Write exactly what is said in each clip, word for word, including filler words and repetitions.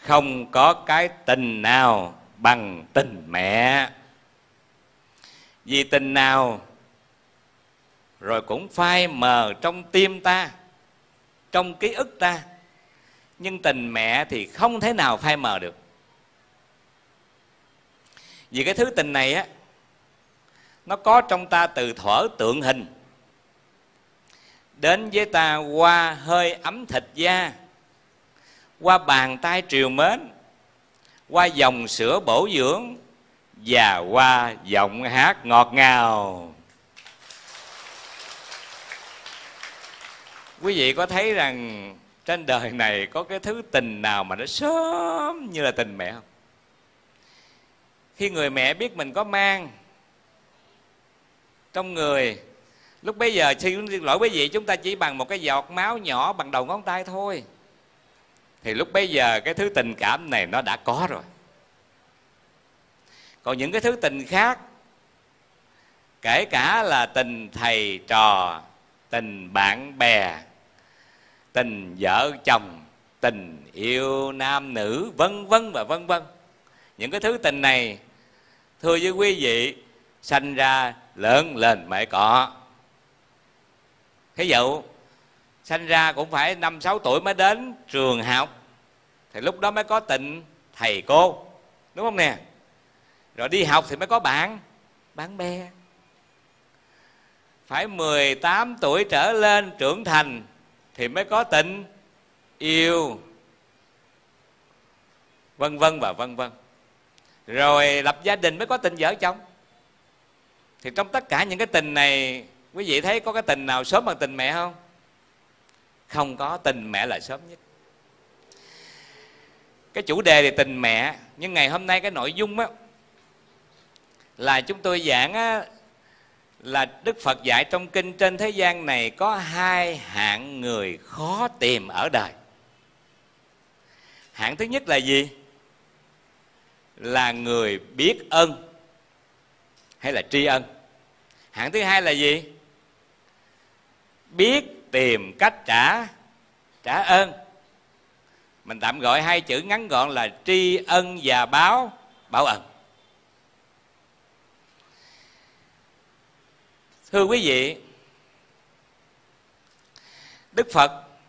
không có cái tình nào bằng tình mẹ. Vì tình nào rồi cũng phai mờ trong tim ta, trong ký ức ta, nhưng tình mẹ thì không thể nào phai mờ được. Vì cái thứ tình này á, nó có trong ta từ thuở tượng hình, đến với ta qua hơi ấm thịt da, qua bàn tay trìu mến, qua dòng sữa bổ dưỡng, và qua giọng hát ngọt ngào. Quý vị có thấy rằng trên đời này có cái thứ tình nào mà nó sớm như là tình mẹ không? Khi người mẹ biết mình có mang trong người, lúc bấy giờ xin lỗi quý vị, chúng ta chỉ bằng một cái giọt máu nhỏ bằng đầu ngón tay thôi, thì lúc bấy giờ cái thứ tình cảm này nó đã có rồi. Còn những cái thứ tình khác, kể cả là tình thầy trò, tình bạn bè, tình vợ chồng, tình yêu nam nữ, vân vân và vân vân, những cái thứ tình này, thưa với quý vị, sanh ra lớn lên mới có. Thí dụ sanh ra cũng phải năm sáu tuổi mới đến trường học, thì lúc đó mới có tình thầy cô, đúng không nè? Rồi đi học thì mới có bạn, bạn bè. Phải mười tám tuổi trở lên trưởng thành thì mới có tình yêu, vân vân và vân vân. Rồi lập gia đình mới có tình vợ chồng. Thì trong tất cả những cái tình này, quý vị thấy có cái tình nào sớm bằng tình mẹ không? Không có, tình mẹ là sớm nhất. Cái chủ đề thì tình mẹ, nhưng ngày hôm nay cái nội dung á, là chúng tôi giảng á, là Đức Phật dạy trong kinh, trên thế gian này có hai hạng người khó tìm ở đời. Hạng thứ nhất là gì? Là người biết ơn hay là tri ân. Hạng thứ hai là gì? Biết tìm cách trả trả ơn. Mình tạm gọi hai chữ ngắn gọn là tri ân và báo báo ân. Thưa quý vị, Đức Phật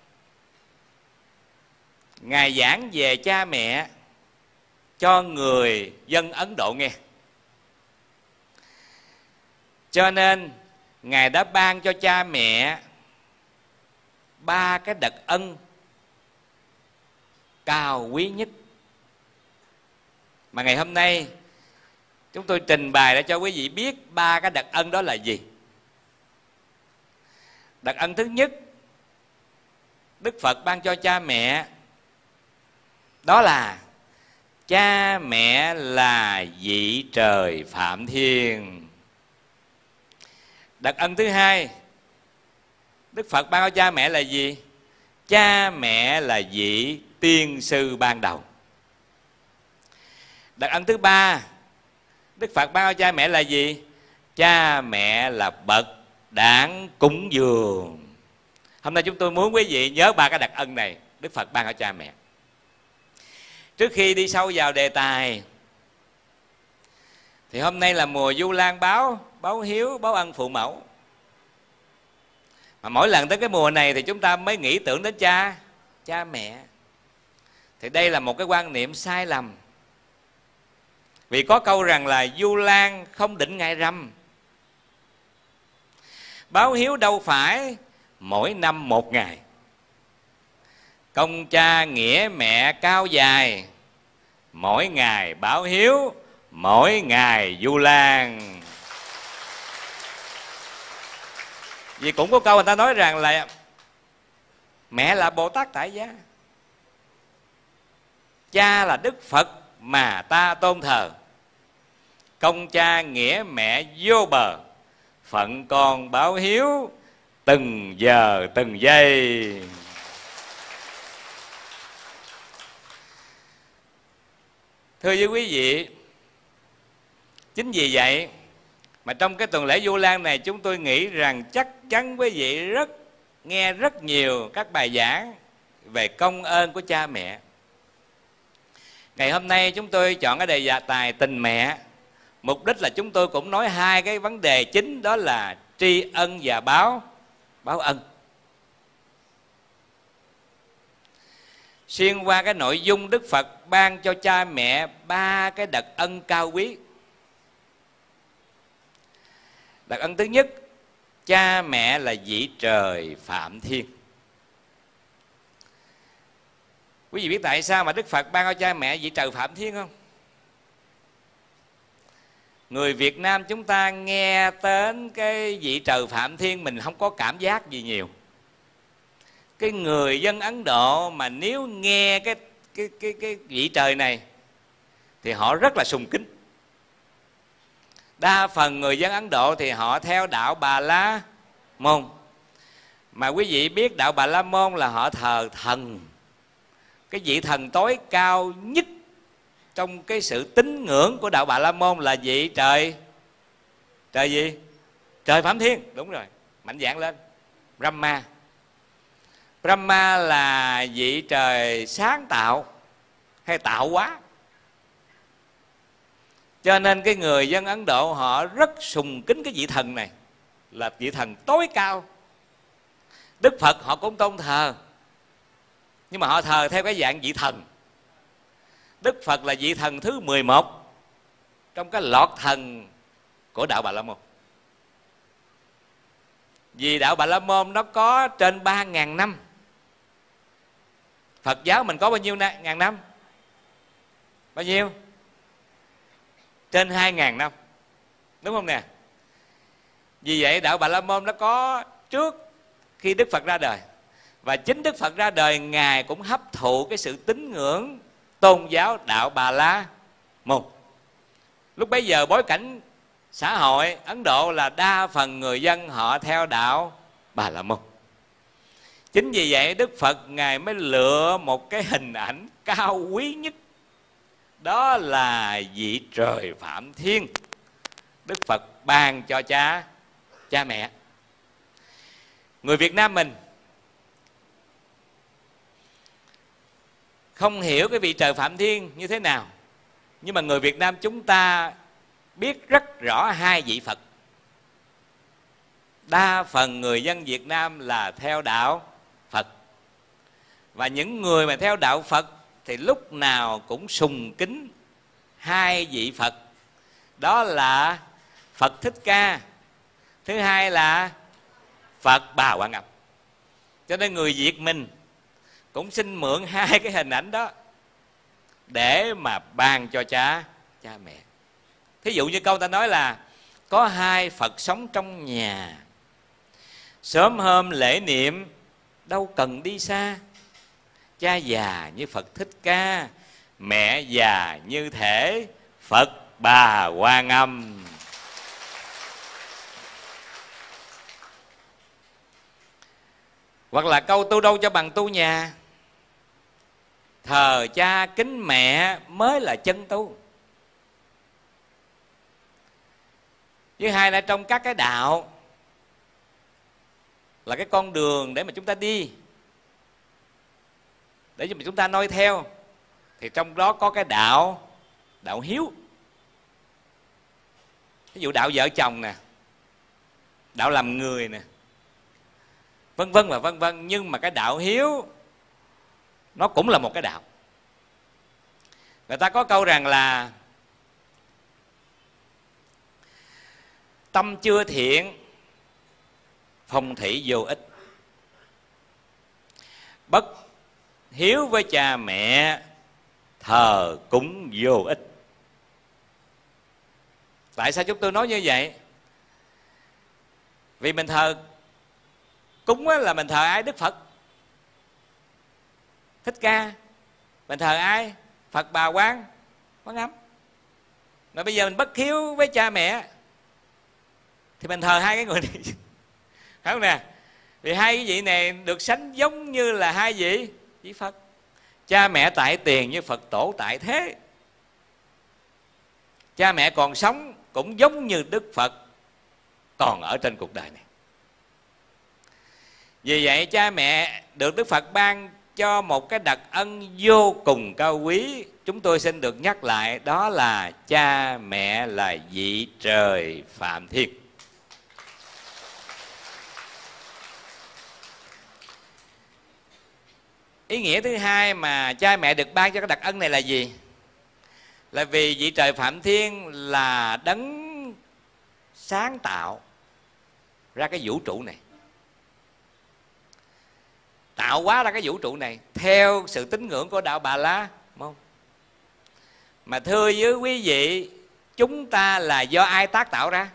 Ngài giảng về cha mẹ cho người dân Ấn Độ nghe. Cho nên Ngài đã ban cho cha mẹ ba cái đặc ân cao quý nhất, mà ngày hôm nay chúng tôi trình bày để cho quý vị biết ba cái đặc ân đó là gì. Đặc ân thứ nhất Đức Phật ban cho cha mẹ, đó là cha mẹ là vị trời Phạm Thiên. Đặc ân thứ hai Đức Phật ban cho cha mẹ là gì? Cha mẹ là vị tiên sư ban đầu. Đặc ân thứ ba Đức Phật ban cho cha mẹ là gì? Cha mẹ là bậc đản cúng dường. Hôm nay chúng tôi muốn quý vị nhớ ba cái đặc ân này Đức Phật ban cho cha mẹ. Trước khi đi sâu vào đề tài, thì hôm nay là mùa Vu Lan báo, báo hiếu, báo ân phụ mẫu. Mà mỗi lần tới cái mùa này thì chúng ta mới nghĩ tưởng đến cha, cha mẹ. Thì đây là một cái quan niệm sai lầm. Vì có câu rằng là Vu Lan không định ngày rằm. Báo hiếu đâu phải mỗi năm một ngày. Công cha nghĩa mẹ cao dài, mỗi ngày báo hiếu, mỗi ngày Vu Lan. Vì cũng có câu người ta nói rằng là mẹ là Bồ Tát tại gia, cha là Đức Phật mà ta tôn thờ. Công cha nghĩa mẹ vô bờ, phận con báo hiếu từng giờ từng giây. Thưa với quý vị, chính vì vậy mà trong cái tuần lễ Vu Lan này, chúng tôi nghĩ rằng chắc chắn quý vị rất nghe rất nhiều các bài giảng về công ơn của cha mẹ. Ngày hôm nay chúng tôi chọn cái đề tài tình mẹ. Mục đích là chúng tôi cũng nói hai cái vấn đề chính, đó là tri ân và báo báo ân. Xuyên qua cái nội dung Đức Phật ban cho cha mẹ ba cái đặc ân cao quý. Đặc ân thứ nhất, cha mẹ là vị trời Phạm Thiên. Quý vị biết tại sao mà Đức Phật ban cho cha mẹ vị trời Phạm Thiên không? Người Việt Nam chúng ta nghe đến cái vị trời Phạm Thiên mình không có cảm giác gì nhiều. Cái người dân Ấn Độ mà nếu nghe cái cái cái cái vị trời này thì họ rất là sùng kính. Đa phần người dân Ấn Độ thì họ theo đạo Bà La Môn. Mà quý vị biết đạo Bà La Môn là họ thờ thần, cái vị thần tối cao nhất trong cái sự tín ngưỡng của đạo Bà La Môn là vị trời trời gì? Trời Phạm Thiên. Đúng rồi, mạnh dạn lên. Brahma. Brahma là vị trời sáng tạo hay tạo hóa. Cho nên cái người dân Ấn Độ họ rất sùng kính cái vị thần này, là vị thần tối cao. Đức Phật họ cũng tôn thờ, nhưng mà họ thờ theo cái dạng vị thần. Đức Phật là vị thần thứ mười một trong cái lọt thần của đạo Bà La Môn. Vì đạo Bà La Môn nó có trên ba ngàn năm. Phật giáo mình có bao nhiêu ngàn năm? Bao nhiêu? Trên hai ngàn năm. Đúng không nè? Vì vậy đạo Bà La Môn nó có trước khi Đức Phật ra đời. Và chính Đức Phật ra đời, Ngài cũng hấp thụ cái sự tín ngưỡng tôn giáo đạo Bà La Môn. Lúc bấy giờ bối cảnh xã hội Ấn Độ là đa phần người dân họ theo đạo Bà La Môn. Chính vì vậy Đức Phật Ngài mới lựa một cái hình ảnh cao quý nhất, đó là vị trời Phạm Thiên. Đức Phật ban cho cha cha mẹ. Người Việt Nam mình không hiểu cái vị trời Phạm Thiên như thế nào, nhưng mà người Việt Nam chúng ta biết rất rõ hai vị Phật. Đa phần người dân Việt Nam là theo đạo Phật. Và những người mà theo đạo Phật thì lúc nào cũng sùng kính hai vị Phật. Đó là Phật Thích Ca, thứ hai là Phật Bà Quan Âm. Cho nên người Việt mình cũng xin mượn hai cái hình ảnh đó để mà ban cho cha cha mẹ. Thí dụ như câu ta nói là có hai Phật sống trong nhà, sớm hôm lễ niệm đâu cần đi xa. Cha già như Phật Thích Ca, mẹ già như thể Phật Bà Quan Âm. Hoặc là câu tu đâu cho bằng tu nhà, thờ cha kính mẹ mới là chân tu. Thứ hai là trong các cái đạo là cái con đường để mà chúng ta đi, để cho chúng ta noi theo, thì trong đó có cái đạo đạo hiếu. Ví dụ đạo vợ chồng nè, đạo làm người nè, vân vân và vân vân. Nhưng mà cái đạo hiếu nó cũng là một cái đạo. Người ta có câu rằng là tâm chưa thiện, phong thủy vô ích. Bất hiếu với cha mẹ, thờ cúng vô ích. Tại sao chúng tôi nói như vậy? Vì mình thờ cúng là mình thờ ai? Đức Phật Thích Ca. Mình thờ ai? Phật Bà Quan Quan Âm. Mà bây giờ mình bất hiếu với cha mẹ thì mình thờ hai cái người này. Phải không nè? Vì hai cái vị này được sánh giống như là hai vị vị Phật. Cha mẹ tại tiền như Phật tổ tại thế. Cha mẹ còn sống cũng giống như Đức Phật còn ở trên cuộc đời này. Vì vậy cha mẹ được Đức Phật ban cho một cái đặc ân vô cùng cao quý. Chúng tôi xin được nhắc lại, đó là cha mẹ là vị trời Phạm Thiên. Ý nghĩa thứ hai mà cha mẹ được ban cho cái đặc ân này là gì? Là vì vị trời Phạm Thiên là đấng sáng tạo ra cái vũ trụ này, tạo hóa ra cái vũ trụ này theo sự tín ngưỡng của đạo Bà La Môn. Mà thưa với quý vị, chúng ta là do ai tác tạo ra?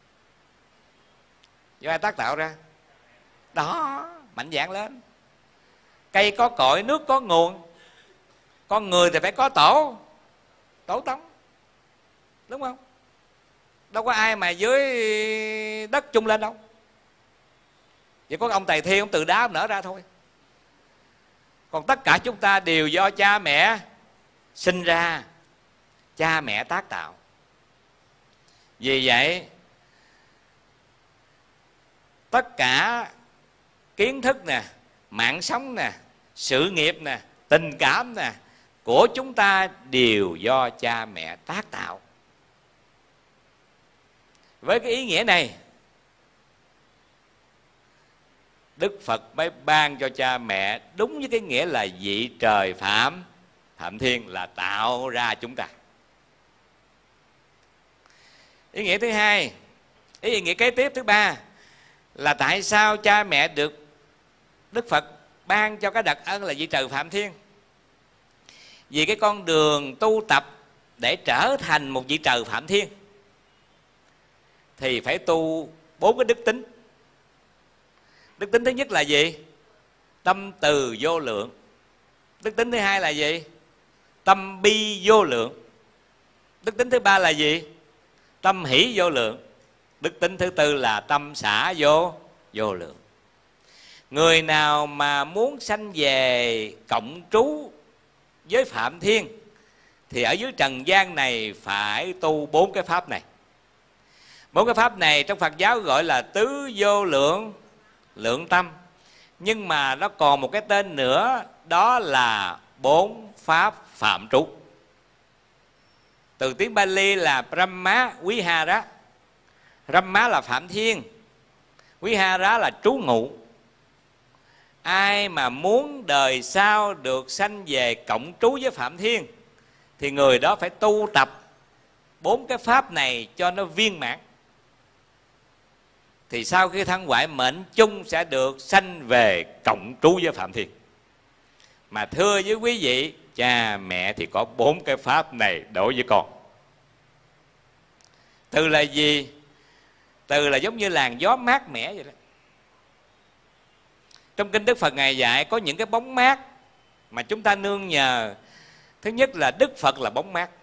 Do ai tác tạo ra? Đó, mạnh dạn lên. Cây có cội, nước có nguồn. Con người thì phải có tổ, tổ tông, đúng không? Đâu có ai mà dưới đất chung lên đâu. Chỉ có ông Tề Thiên, ông từ đá ông nở ra thôi. Còn tất cả chúng ta đều do cha mẹ sinh ra, cha mẹ tác tạo. Vì vậy, tất cả kiến thức nè, mạng sống nè, sự nghiệp nè, tình cảm nè của chúng ta đều do cha mẹ tác tạo. Với cái ý nghĩa này, Đức Phật mới ban cho cha mẹ đúng với cái nghĩa là vị trời Phạm Phạm Thiên, là tạo ra chúng ta. Ý nghĩa thứ hai, ý nghĩa kế tiếp thứ ba là tại sao cha mẹ được Đức Phật ban cho cái đặc ân là vị trời Phạm Thiên? Vì cái con đường tu tập để trở thành một vị trời Phạm Thiên thì phải tu bốn cái đức tính. Đức tính thứ nhất là gì? Tâm từ vô lượng. Đức tính thứ hai là gì? Tâm bi vô lượng. Đức tính thứ ba là gì? Tâm hỷ vô lượng. Đức tính thứ tư là tâm xả vô vô lượng. Người nào mà muốn sanh về cộng trú với Phạm Thiên thì ở dưới trần gian này phải tu bốn cái pháp này. Bốn cái pháp này trong Phật giáo gọi là tứ vô lượng lượng tâm. Nhưng mà nó còn một cái tên nữa, đó là bốn pháp phạm trú. Từ tiếng Pali là Brahma Vihara. Brahma là Phạm Thiên, Vihara là trú ngụ. Ai mà muốn đời sau được sanh về cộng trú với Phạm Thiên thì người đó phải tu tập bốn cái pháp này cho nó viên mãn. Thì sau khi thân ngoại mệnh chung sẽ được sanh về cộng trú với Phạm Thiên. Mà thưa với quý vị, cha mẹ thì có bốn cái pháp này đối với con. Từ là gì? Từ là giống như làn gió mát mẻ vậy đó. Trong kinh Đức Phật Ngài dạy có những cái bóng mát mà chúng ta nương nhờ. Thứ nhất là Đức Phật là bóng mát,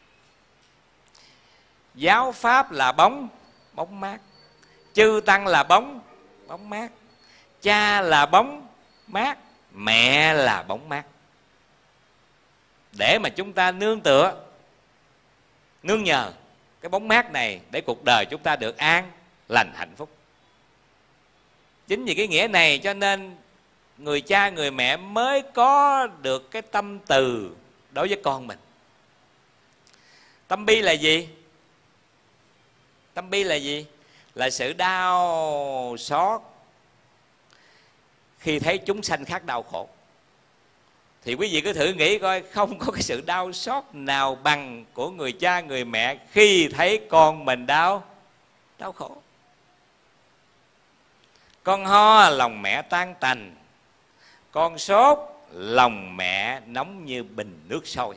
giáo pháp là bóng bóng mát, chư tăng là bóng bóng mát, cha là bóng mát, mẹ là bóng mát. Để mà chúng ta nương tựa, nương nhờ cái bóng mát này để cuộc đời chúng ta được an lành hạnh phúc. Chính vì cái nghĩa này cho nên người cha người mẹ mới có được cái tâm từ đối với con mình. Tâm bi là gì? Tâm bi là gì? Là sự đau xót khi thấy chúng sanh khác đau khổ. Thì quý vị cứ thử nghĩ coi, không có cái sự đau xót nào bằng của người cha người mẹ khi thấy con mình đau đau khổ. Con ho lòng mẹ tan tành, con sốt lòng mẹ nóng như bình nước sôi.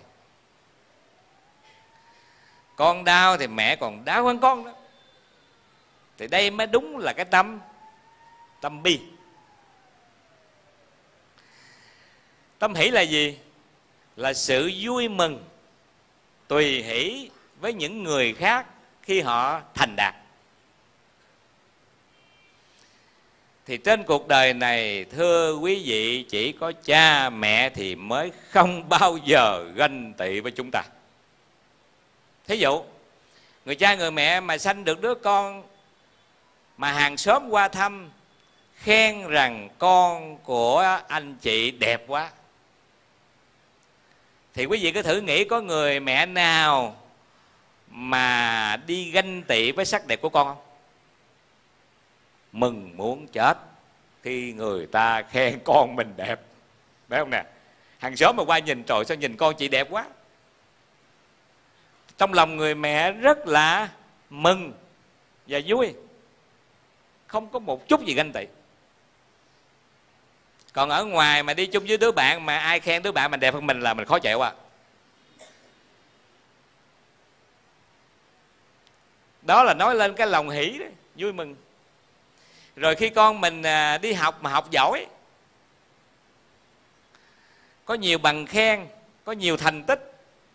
Con đau thì mẹ còn đau hơn con đó. Thì đây mới đúng là cái tâm tâm bi. Tâm hỷ là gì? Là sự vui mừng, tùy hỷ với những người khác khi họ thành đạt. Thì trên cuộc đời này, thưa quý vị, chỉ có cha mẹ thì mới không bao giờ ganh tị với chúng ta. Thí dụ, người cha người mẹ mà sanh được đứa con mà hàng xóm qua thăm, khen rằng con của anh chị đẹp quá. Thì quý vị cứ thử nghĩ có người mẹ nào mà đi ganh tị với sắc đẹp của con không? Mừng muốn chết khi người ta khen con mình đẹp, phải không nè? Hàng xóm mà qua nhìn, trời sao nhìn con chị đẹp quá. Trong lòng người mẹ rất là mừng và vui, không có một chút gì ganh tị. Còn ở ngoài mà đi chung với đứa bạn mà ai khen đứa bạn mình đẹp hơn mình là mình khó chịu à. Đó là nói lên cái lòng hỷ đó, vui mừng. Rồi khi con mình đi học mà học giỏi, có nhiều bằng khen, có nhiều thành tích,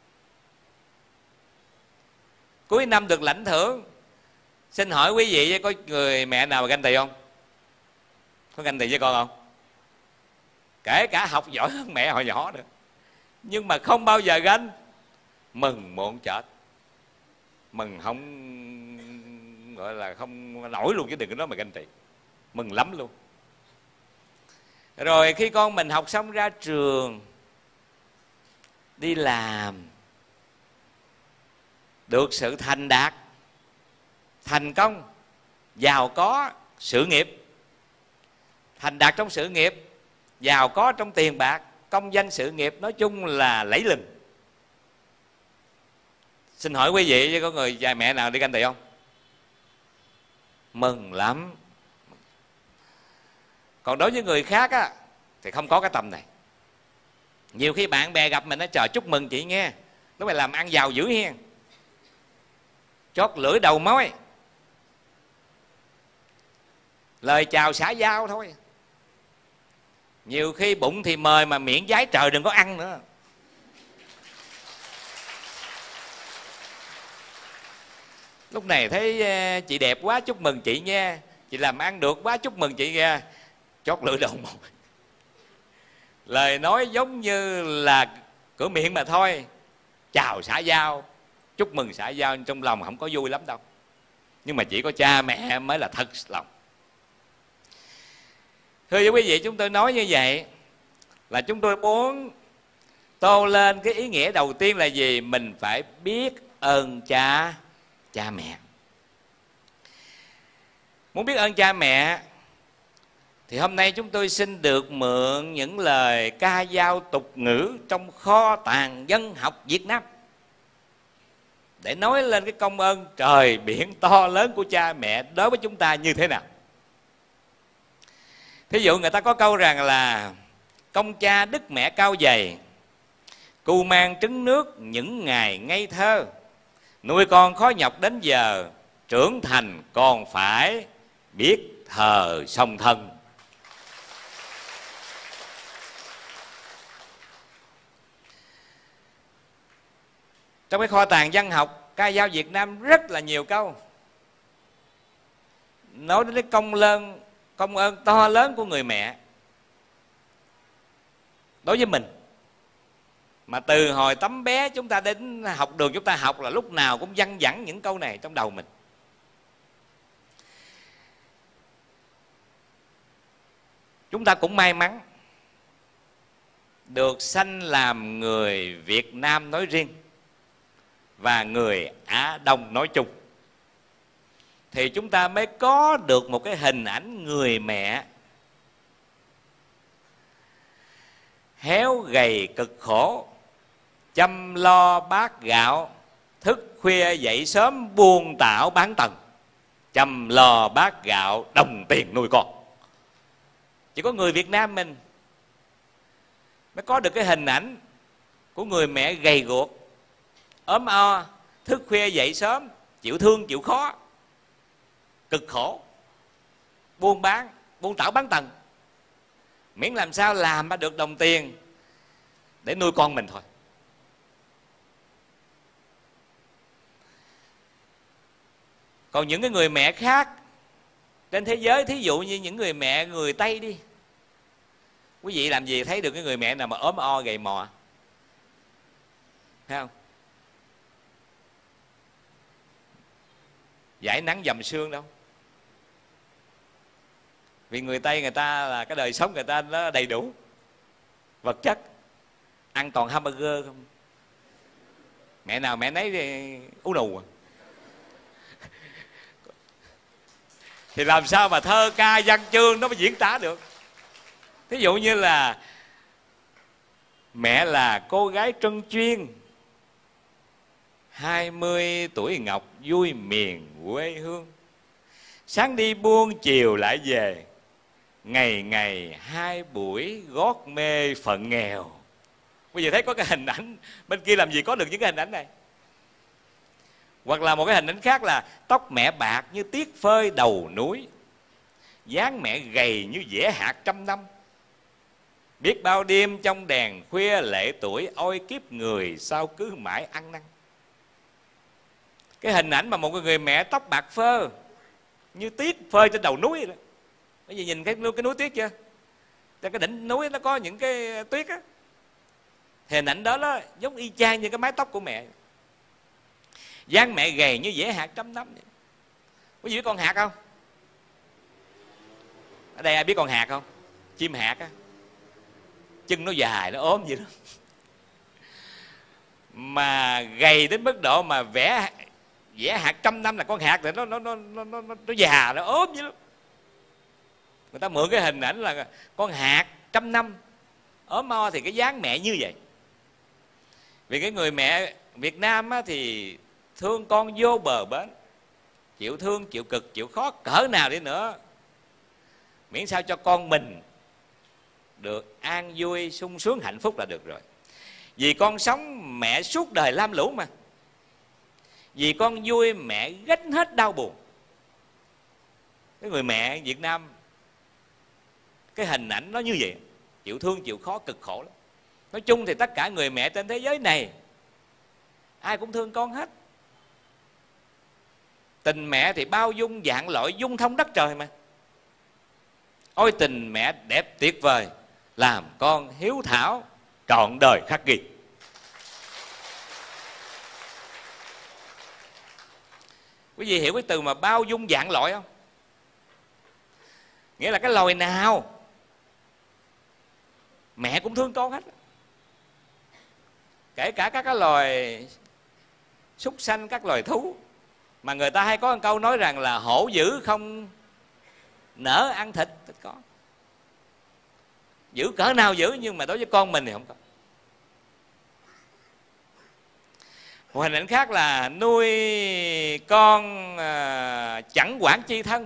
cuối năm được lãnh thưởng, xin hỏi quý vị có người mẹ nào mà ganh tị không? Có ganh tị với con không? Kể cả học giỏi hơn mẹ hồi nhỏ nữa, nhưng mà không bao giờ ganh. Mừng muốn chết, mừng không gọi là không nổi luôn, chứ đừng có nói mà ganh tị. Mừng lắm luôn. Rồi khi con mình học xong ra trường, đi làm, được sự thành đạt, thành công, giàu có sự nghiệp, thành đạt trong sự nghiệp, giàu có trong tiền bạc, công danh sự nghiệp, nói chung là lẫy lừng. Xin hỏi quý vị có người cha mẹ nào đi ganh tị không? Mừng lắm. Còn đối với người khác á, thì không có cái tâm này. Nhiều khi bạn bè gặp mình nói trời chúc mừng chị nghe, nó phải làm ăn giàu dữ hen, chót lưỡi đầu mối, lời chào xã giao thôi. Nhiều khi bụng thì mời mà miệng giái trời đừng có ăn nữa. Lúc này thấy chị đẹp quá chúc mừng chị nha, chị làm ăn được quá chúc mừng chị nha, chót lưỡi đầu môi. Lời nói giống như là cửa miệng mà thôi, chào xã giao, chúc mừng xã giao, trong lòng không có vui lắm đâu. Nhưng mà chỉ có cha mẹ mới là thật lòng. Thưa với quý vị, chúng tôi nói như vậy là chúng tôi muốn tô lên cái ý nghĩa đầu tiên là gì? Mình phải biết ơn cha cha mẹ. Muốn biết ơn cha mẹ thì hôm nay chúng tôi xin được mượn những lời ca dao tục ngữ trong kho tàng dân học Việt Nam để nói lên cái công ơn trời biển to lớn của cha mẹ đối với chúng ta như thế nào. Thí dụ người ta có câu rằng là công cha đức mẹ cao dày, cưu mang trứng nước những ngày ngây thơ, nuôi con khó nhọc đến giờ, trưởng thành còn phải biết thờ song thân. Trong cái kho tàng văn học ca dao Việt Nam rất là nhiều câu nói đến cái công lớn, công ơn to lớn của người mẹ đối với mình. Mà từ hồi tấm bé chúng ta đến học đường chúng ta học là lúc nào cũng văng vẳng những câu này trong đầu mình. Chúng ta cũng may mắn được sanh làm người Việt Nam nói riêng và người Á Đông nói chung, thì chúng ta mới có được một cái hình ảnh người mẹ héo gầy cực khổ, chăm lo bát gạo, thức khuya dậy sớm buôn tảo bán tần, chăm lo bát gạo đồng tiền nuôi con. Chỉ có người Việt Nam mình mới có được cái hình ảnh của người mẹ gầy guộc, ốm o, thức khuya dậy sớm, chịu thương chịu khó, cực khổ, buôn bán, buôn tảo bán tần, miễn làm sao làm ra được đồng tiền để nuôi con mình thôi. Còn những cái người mẹ khác trên thế giới, thí dụ như những người mẹ người Tây đi, quý vị làm gì thấy được cái người mẹ nào mà ốm o gầy mò, thấy không? Dãi nắng dầm sương đâu. Vì người Tây người ta là cái đời sống người ta nó đầy đủ vật chất, ăn toàn hamburger không, mẹ nào mẹ nấy thì ú nù à. Thì làm sao mà thơ ca văn chương nó mới diễn tả được. Thí dụ như là mẹ là cô gái trân chuyên, hai mươi tuổi ngọc vui miền quê hương, sáng đi buôn chiều lại về, ngày ngày hai buổi gót mê phận nghèo. Bây giờ thấy có cái hình ảnh bên kia làm gì có được những cái hình ảnh này. Hoặc là một cái hình ảnh khác là tóc mẹ bạc như tiết phơi đầu núi, dáng mẹ gầy như dẻ hạt trăm năm, biết bao đêm trong đèn khuya lệ tuổi, ôi kiếp người sao cứ mãi ăn năn. Cái hình ảnh mà một người mẹ tóc bạc phơ như tiết phơi trên đầu núi đó. Bây giờ nhìn cái, cái núi tuyết chưa? Trên cái đỉnh núi nó có những cái tuyết á. Thì hình ảnh đó nó giống y chang như cái mái tóc của mẹ. Dáng mẹ gầy như dẻ hạt trăm năm. Có gì biết con hạt không? Ở đây ai biết con hạt không? Chim hạt á, chân nó dài, nó ốm vậy đó. Mà gầy đến mức độ mà vẽ vẽ hạt trăm năm là con hạt thì nó nó nó nó nó, nó già, nó ốm vậy đó. Người ta mượn cái hình ảnh là con hạt trăm năm ốm mo thì cái dáng mẹ như vậy. Vì cái người mẹ Việt Nam á, thì thương con vô bờ bến, chịu thương, chịu cực, chịu khó cỡ nào đi nữa, miễn sao cho con mình được an vui, sung sướng, hạnh phúc là được rồi. Vì con sống mẹ suốt đời lam lũ mà. Vì con vui mẹ gánh hết đau buồn. Cái người mẹ Việt Nam, cái hình ảnh nó như vậy, chịu thương, chịu khó, cực khổ lắm. Nói chung thì tất cả người mẹ trên thế giới này ai cũng thương con hết. Tình mẹ thì bao dung vạn loại, dung thông đất trời mà. Ôi tình mẹ đẹp tuyệt vời, làm con hiếu thảo trọn đời khắc ghi. Quý vị hiểu cái từ mà bao dung vạn loại không? Nghĩa là cái loài nào mẹ cũng thương con hết. Kể cả các cái loài súc sanh, các loài thú. Mà người ta hay có một câu nói rằng là hổ dữ không nỡ ăn thịt thịt con. Dữ cỡ nào dữ, nhưng mà đối với con mình thì không có. Một hình ảnh khác là nuôi con à, chẳng quản chi thân,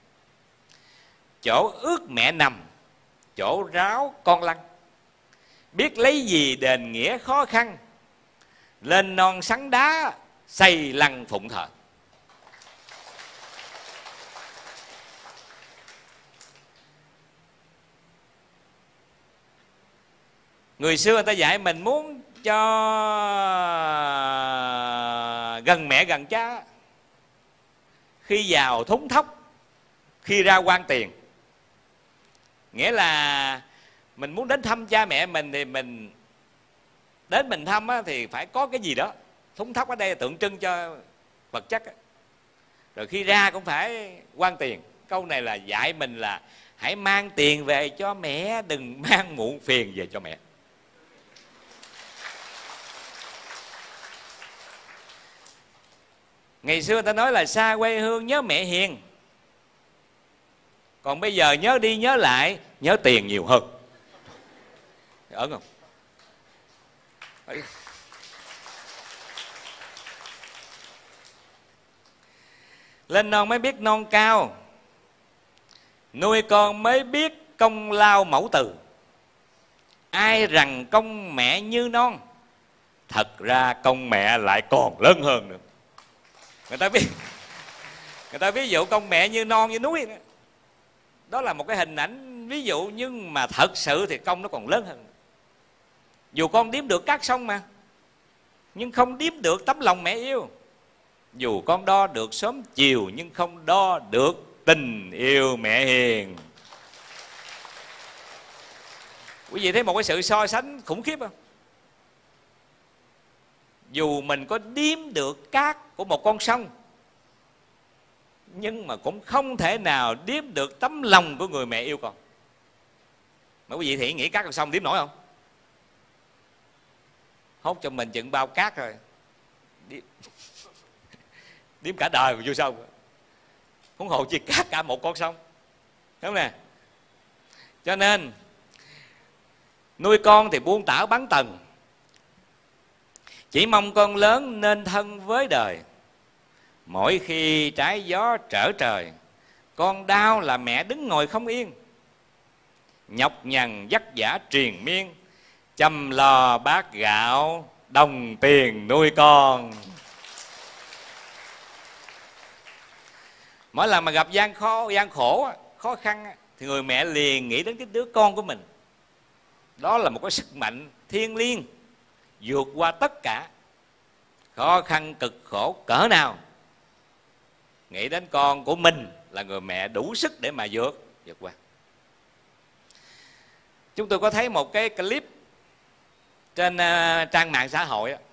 chỗ ước mẹ nằm, chỗ ráo con lăn, biết lấy gì đền nghĩa khó khăn, lên non sắn đá xây lăng phụng thờ. Người xưa người ta dạy mình muốn cho gần mẹ gần cha, khi vào thúng thóc, khi ra quan tiền. Nghĩa là mình muốn đến thăm cha mẹ mình thì mình đến mình thăm á, thì phải có cái gì đó. Thúng thóc ở đây là tượng trưng cho vật chất á. Rồi khi ra cũng phải quan tiền. Câu này là dạy mình là hãy mang tiền về cho mẹ, đừng mang muộn phiền về cho mẹ. Ngày xưa người ta nói là xa quê hương nhớ mẹ hiền. Còn bây giờ nhớ đi nhớ lại, nhớ tiền nhiều hơn. Ấn không? Lên non mới biết non cao, nuôi con mới biết công lao mẫu từ. Ai rằng công mẹ như non, thật ra công mẹ lại còn lớn hơn nữa. Người ta biết, người ta ví dụ công mẹ như non như núi đó. Đó là một cái hình ảnh ví dụ, nhưng mà thật sự thì công nó còn lớn hơn. Dù con đếm được các sông mà, nhưng không đếm được tấm lòng mẹ yêu. Dù con đo được sớm chiều, nhưng không đo được tình yêu mẹ hiền. Quý vị thấy một cái sự so sánh khủng khiếp không? Dù mình có đếm được cát của một con sông, nhưng mà cũng không thể nào đếm được tấm lòng của người mẹ yêu con. Mà quý vị thì nghĩ cát con sông đếm nổi không? Hốt cho mình chừng bao cát rồi, đếm, đếm cả đời mà vô sông, huống hồ chi cát cả một con sông, đúng không nè? Cho nên nuôi con thì buông tảo bắn tần, chỉ mong con lớn nên thân với đời. Mỗi khi trái gió trở trời, con đau là mẹ đứng ngồi không yên. Nhọc nhằn vất vả triền miên, chăm lo bát gạo đồng tiền nuôi con. Mỗi lần mà gặp gian khó, gian khổ, khó khăn thì người mẹ liền nghĩ đến cái đứa con của mình. Đó là một cái sức mạnh thiêng liêng vượt qua tất cả. Khó khăn cực khổ cỡ nào, nghĩ đến con của mình là người mẹ đủ sức để mà vượt vượt qua. Chúng tôi có thấy một cái clip trên uh, trang mạng xã hội đó.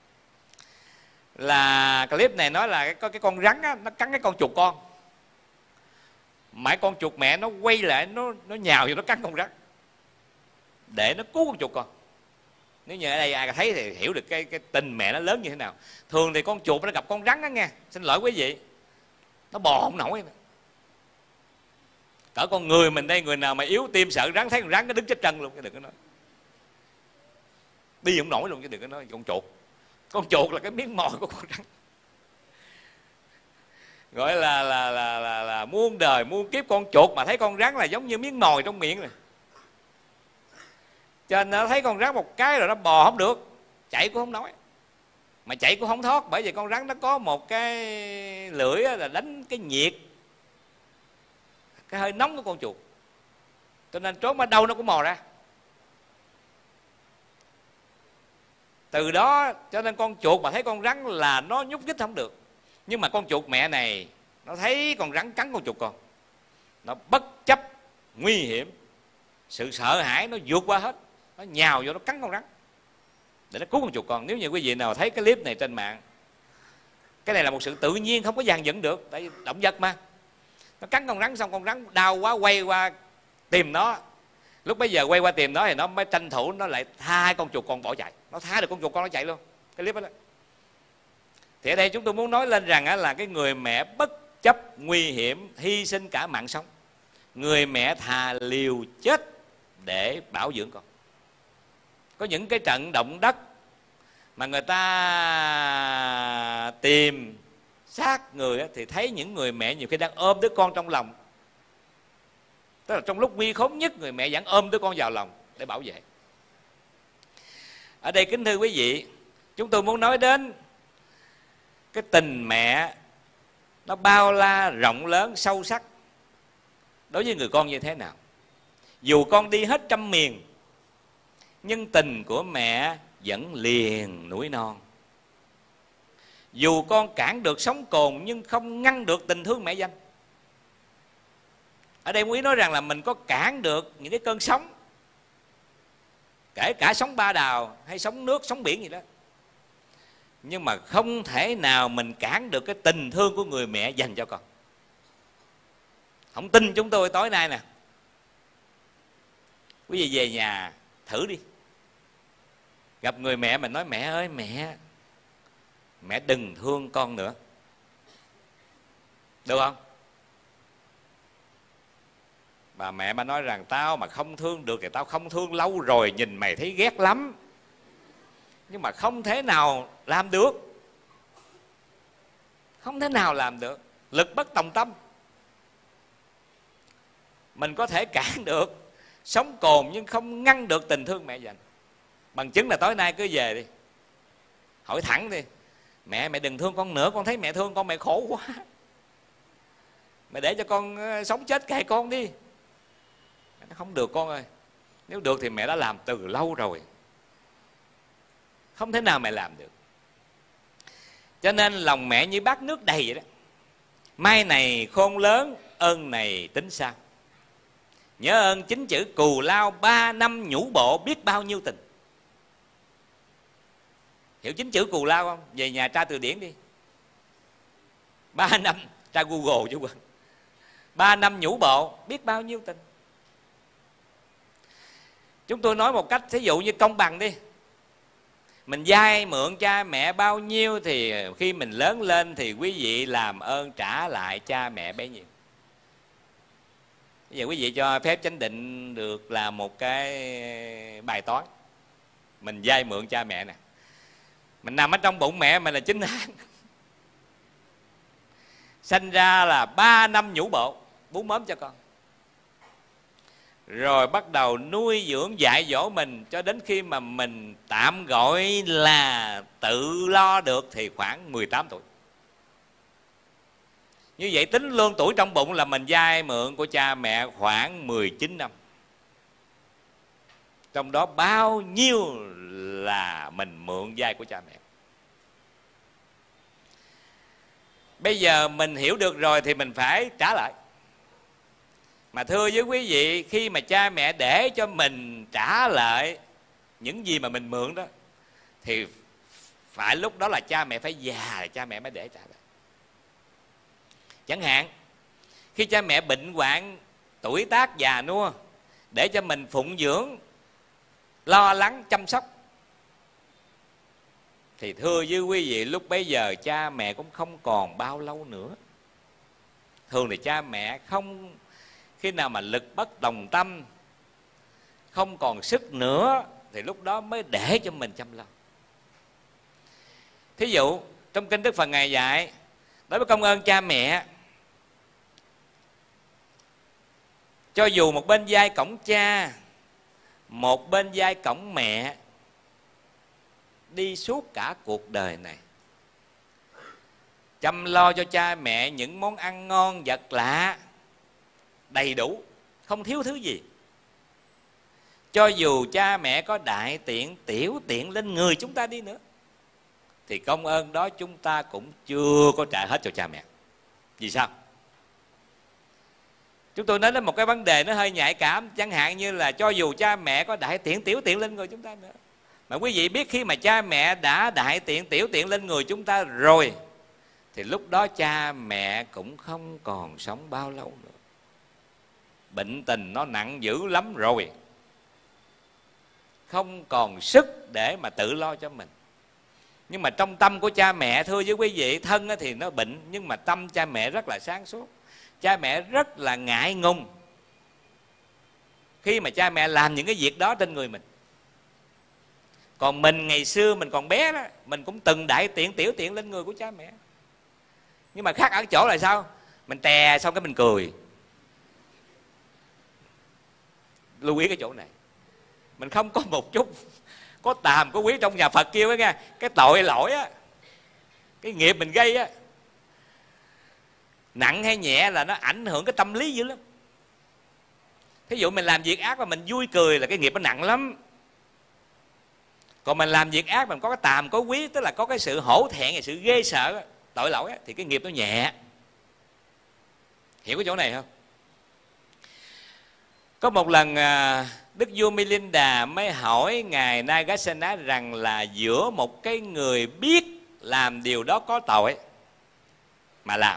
Là clip này nói là có cái con rắn á, nó cắn cái con chuột con. Mãi con chuột mẹ nó quay lại, nó nó nhào vô nó cắn con rắn để nó cứu con chuột con. Nếu như ở đây ai thấy thì hiểu được cái, cái tình mẹ nó lớn như thế nào. Thường thì con chuột nó gặp con rắn đó nghe, xin lỗi quý vị, nó bò không nổi. Cỡ con người mình đây, người nào mà yếu tim sợ rắn, thấy con rắn nó đứng chết chân luôn, cái đừng có nói. Đi không nổi luôn chứ đừng có nói con chuột. Con chuột là cái miếng mồi của con rắn. Gọi là là, là là là muôn đời muôn kiếp con chuột mà thấy con rắn là giống như miếng mồi trong miệng rồi. Cho nên nó thấy con rắn một cái rồi nó bò không được, chạy cũng không nói, mà chạy cũng không thoát. Bởi vì con rắn nó có một cái lưỡi là đánh cái nhiệt, cái hơi nóng của con chuột, cho nên trốn ở đâu nó cũng mò ra. Từ đó cho nên con chuột mà thấy con rắn là nó nhúc nhích không được. Nhưng mà con chuột mẹ này nó thấy con rắn cắn con chuột con, nó bất chấp nguy hiểm, sự sợ hãi nó vượt qua hết, nó nhào vô nó cắn con rắn để nó cứu con chuột con. Nếu như quý vị nào thấy cái clip này trên mạng, cái này là một sự tự nhiên không có dàn dựng được, tại vì động vật mà. Nó cắn con rắn xong con rắn đau quá quay qua tìm nó. Lúc bây giờ quay qua tìm nó thì nó mới tranh thủ nó lại tha con chuột con bỏ chạy. Nó tha được con chuột con nó chạy luôn. Cái clip đó, đó. Thì ở đây chúng tôi muốn nói lên rằng là cái người mẹ bất chấp nguy hiểm, hy sinh cả mạng sống. Người mẹ thà liều chết để bảo dưỡng con. Có những cái trận động đất mà người ta tìm xác người thì thấy những người mẹ nhiều khi đang ôm đứa con trong lòng. Tức là trong lúc nguy khốn nhất, người mẹ vẫn ôm đứa con vào lòng để bảo vệ. Ở đây kính thưa quý vị, chúng tôi muốn nói đến cái tình mẹ nó bao la, rộng lớn, sâu sắc đối với người con như thế nào. Dù con đi hết trăm miền, nhưng tình của mẹ vẫn liền núi non. Dù con cản được sóng cồn, nhưng không ngăn được tình thương mẹ danh. Ở đây quý nói rằng là mình có cản được những cái cơn sóng, kể cả sóng Ba Đào hay sóng nước, sóng biển gì đó, nhưng mà không thể nào mình cản được cái tình thương của người mẹ dành cho con. Không tin chúng tôi tối nay nè, quý vị về nhà thử đi. Gặp người mẹ mình nói: mẹ ơi mẹ, mẹ đừng thương con nữa, được không? Bà mẹ bà nói rằng: tao mà không thương được thì tao không thương lâu rồi, nhìn mày thấy ghét lắm. Nhưng mà không thể nào làm được, không thể nào làm được, lực bất tòng tâm. Mình có thể cản được sóng cồn nhưng không ngăn được tình thương mẹ dành. Bằng chứng là tối nay cứ về đi, hỏi thẳng đi: mẹ, mẹ đừng thương con nữa, con thấy mẹ thương con, mẹ khổ quá, mẹ để cho con sống chết kệ con đi. Nó không được con ơi, nếu được thì mẹ đã làm từ lâu rồi, không thể nào mẹ làm được. Cho nên lòng mẹ như bát nước đầy vậy đó. Mai này khôn lớn, ơn này tính sao. Nhớ ơn chính chữ cù lao, ba năm nhủ bộ biết bao nhiêu tình. Hiểu chính chữ cù lao không? Về nhà tra từ điển đi. Ba năm Tra Google chứ quên. Ba năm nhũ bộ, biết bao nhiêu tình. Chúng tôi nói một cách thí dụ như công bằng đi. Mình vay mượn cha mẹ bao nhiêu thì khi mình lớn lên thì quý vị làm ơn trả lại cha mẹ bấy nhiêu. Bây giờ quý vị cho phép chánh định được là một cái bài toán. Mình vay mượn cha mẹ nè, mình nằm ở trong bụng mẹ mình là chín tháng, sanh ra là ba năm nhũ bộ, bú mớm cho con, rồi bắt đầu nuôi dưỡng dạy dỗ mình cho đến khi mà mình tạm gọi là tự lo được thì khoảng mười tám tuổi. Như vậy tính luôn tuổi trong bụng là mình vay mượn của cha mẹ khoảng mười chín năm. Trong đó bao nhiêu là mình mượn vay của cha mẹ. Bây giờ mình hiểu được rồi thì mình phải trả lại. Mà thưa với quý vị, khi mà cha mẹ để cho mình trả lại những gì mà mình mượn đó, thì phải lúc đó là cha mẹ phải già là cha mẹ mới để trả lại. Chẳng hạn khi cha mẹ bệnh hoạn, tuổi tác già nua, để cho mình phụng dưỡng, lo lắng, chăm sóc, thì thưa với quý vị, lúc bấy giờ cha mẹ cũng không còn bao lâu nữa. Thường thì cha mẹ không, khi nào mà lực bất tòng tâm, không còn sức nữa, thì lúc đó mới để cho mình chăm lo. Thí dụ trong kinh Đức Phật Ngài dạy, đối với công ơn cha mẹ, cho dù một bên vai cổng cha, một bên vai cổng mẹ, đi suốt cả cuộc đời này, chăm lo cho cha mẹ những món ăn ngon vật lạ, đầy đủ, không thiếu thứ gì. Cho dù cha mẹ có đại tiện, tiểu tiện lên người chúng ta đi nữa, thì công ơn đó chúng ta cũng chưa có trả hết cho cha mẹ. Vì sao? Chúng tôi nói đến một cái vấn đề nó hơi nhạy cảm. Chẳng hạn như là cho dù cha mẹ có đại tiện, tiểu tiện lên người chúng ta nữa, mà quý vị biết khi mà cha mẹ đã đại tiện, tiểu tiện lên người chúng ta rồi, thì lúc đó cha mẹ cũng không còn sống bao lâu nữa. Bệnh tình nó nặng dữ lắm rồi, không còn sức để mà tự lo cho mình. Nhưng mà trong tâm của cha mẹ, thưa với quý vị, thân thì nó bệnh, nhưng mà tâm cha mẹ rất là sáng suốt. Cha mẹ rất là ngại ngùng khi mà cha mẹ làm những cái việc đó trên người mình. Còn mình ngày xưa mình còn bé đó, mình cũng từng đại tiện, tiểu tiện lên người của cha mẹ. Nhưng mà khác ở chỗ là sao? Mình tè xong cái mình cười. Lưu ý cái chỗ này, mình không có một chút có tàm có quý trong nhà Phật kêu á nghe, cái tội lỗi á, cái nghiệp mình gây á, nặng hay nhẹ là nó ảnh hưởng cái tâm lý dữ lắm. Thí dụ mình làm việc ác mà mình vui cười là cái nghiệp nó nặng lắm. Còn mình làm việc ác mình có cái tàm có quý, tức là có cái sự hổ thẹn, sự ghê sợ, tội lỗi, thì cái nghiệp nó nhẹ. Hiểu cái chỗ này không? Có một lần Đức vua Milinda mới hỏi ngài Nagasena rằng là giữa một cái người biết làm điều đó có tội mà làm,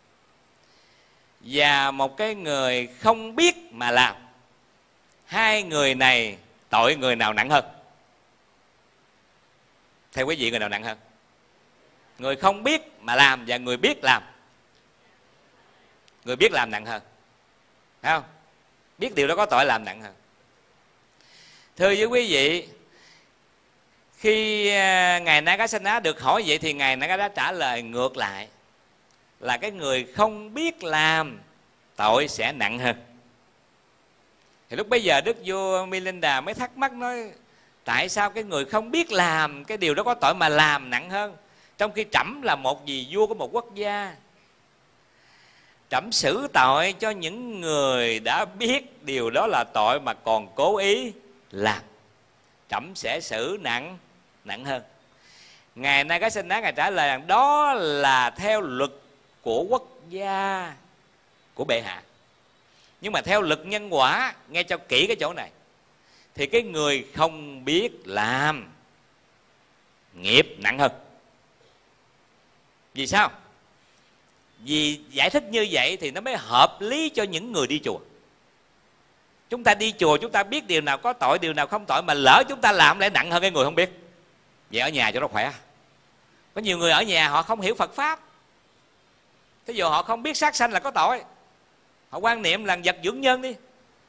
và một cái người không biết mà làm, hai người này tội người nào nặng hơn? Theo quý vị, người nào nặng hơn? Người không biết mà làm và người biết làm. Người biết làm nặng hơn, thấy không? Biết điều đó có tội làm nặng hơn. Thưa với quý vị, khi ngài Nagasena được hỏi vậy thì ngài Nagasena trả lời ngược lại là cái người không biết làm tội sẽ nặng hơn. Thì lúc bây giờ Đức vua Milinda mới thắc mắc nói, tại sao cái người không biết làm cái điều đó có tội mà làm nặng hơn, trong khi trẫm là một vị vua của một quốc gia, trẫm xử tội cho những người đã biết điều đó là tội mà còn cố ý làm, trẫm sẽ xử nặng nặng hơn. Ngài Nagasena ngài trả lời rằng đó là theo luật của quốc gia, của bệ hạ. Nhưng mà theo luật nhân quả, nghe cho kỹ cái chỗ này, thì cái người không biết làm nghiệp nặng hơn. Vì sao? Vì giải thích như vậy thì nó mới hợp lý cho những người đi chùa. Chúng ta đi chùa chúng ta biết điều nào có tội, điều nào không tội, mà lỡ chúng ta làm lại nặng hơn cái người không biết. Vậy ở nhà cho nó khỏe. Có nhiều người ở nhà họ không hiểu Phật Pháp. Thí dụ họ không biết sát sanh là có tội, họ quan niệm là vật dưỡng nhân đi,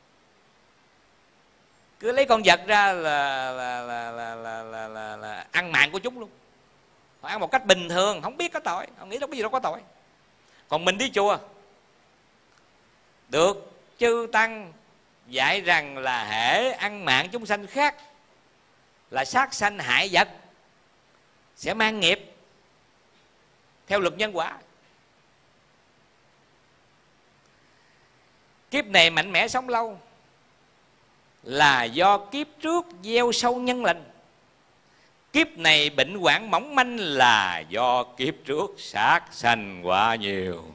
cứ lấy con vật ra là là là là, là, là, là, là ăn mạng của chúng luôn. Họ ăn một cách bình thường, không biết có tội, họ nghĩ đâu có gì đâu có tội. Còn mình đi chùa được chư tăng dạy rằng là hễ ăn mạng chúng sanh khác là sát sanh hại vật, sẽ mang nghiệp theo luật nhân quả. Kiếp này mạnh mẽ sống lâu là do kiếp trước gieo sâu nhân lành. Kiếp này bệnh hoạn mỏng manh là do kiếp trước sát sanh quá nhiều.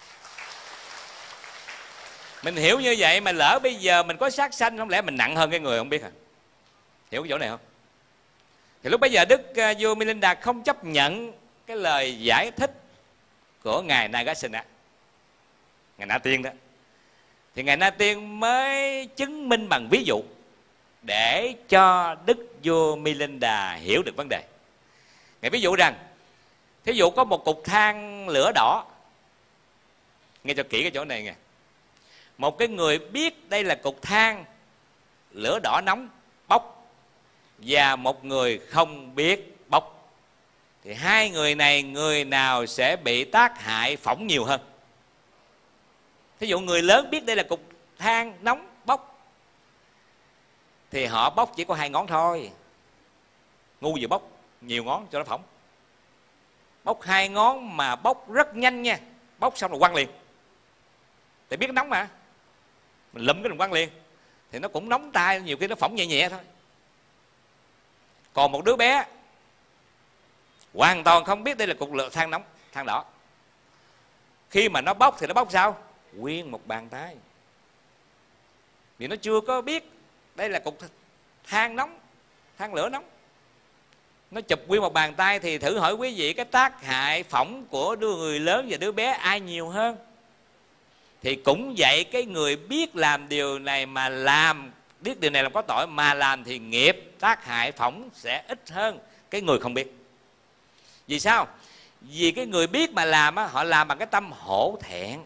Mình hiểu như vậy mà lỡ bây giờ mình có sát sanh, không lẽ mình nặng hơn cái người không biết à? Hiểu cái chỗ này không? Thì lúc bây giờ Đức vua Milinda không chấp nhận cái lời giải thích của ngài Nagasena, ngài Na Tiên đó, thì ngài Na Tiên mới chứng minh bằng ví dụ để cho Đức vua Milinda hiểu được vấn đề. Ngài ví dụ rằng, thí dụ có một cục than lửa đỏ, nghe cho kỹ cái chỗ này nghe. Một cái người biết đây là cục than lửa đỏ nóng bốc, và một người không biết bốc, thì hai người này người nào sẽ bị tác hại phỏng nhiều hơn? Thí dụ người lớn biết đây là cục than nóng bốc thì họ bốc chỉ có hai ngón thôi. Ngu gì bốc nhiều ngón cho nó phỏng. Bốc hai ngón mà bốc rất nhanh nha, bốc xong rồi quăng liền. Tại biết nóng mà, mình lụm cái đồng quăng liền thì nó cũng nóng tay, nhiều khi nó phỏng nhẹ nhẹ thôi. Còn một đứa bé hoàn toàn không biết đây là cục lửa than nóng, than đỏ, khi mà nó bốc thì nó bốc sao? Nguyên một bàn tay. Vì nó chưa có biết đây là cục than nóng, than lửa nóng, nó chụp nguyên một bàn tay. Thì thử hỏi quý vị, cái tác hại phỏng của đứa người lớn và đứa bé ai nhiều hơn? Thì cũng vậy, cái người biết làm điều này mà làm, biết điều này là có tội mà làm thì nghiệp tác hại phỏng sẽ ít hơn cái người không biết. Vì sao? Vì cái người biết mà làm á, họ làm bằng cái tâm hổ thẹn,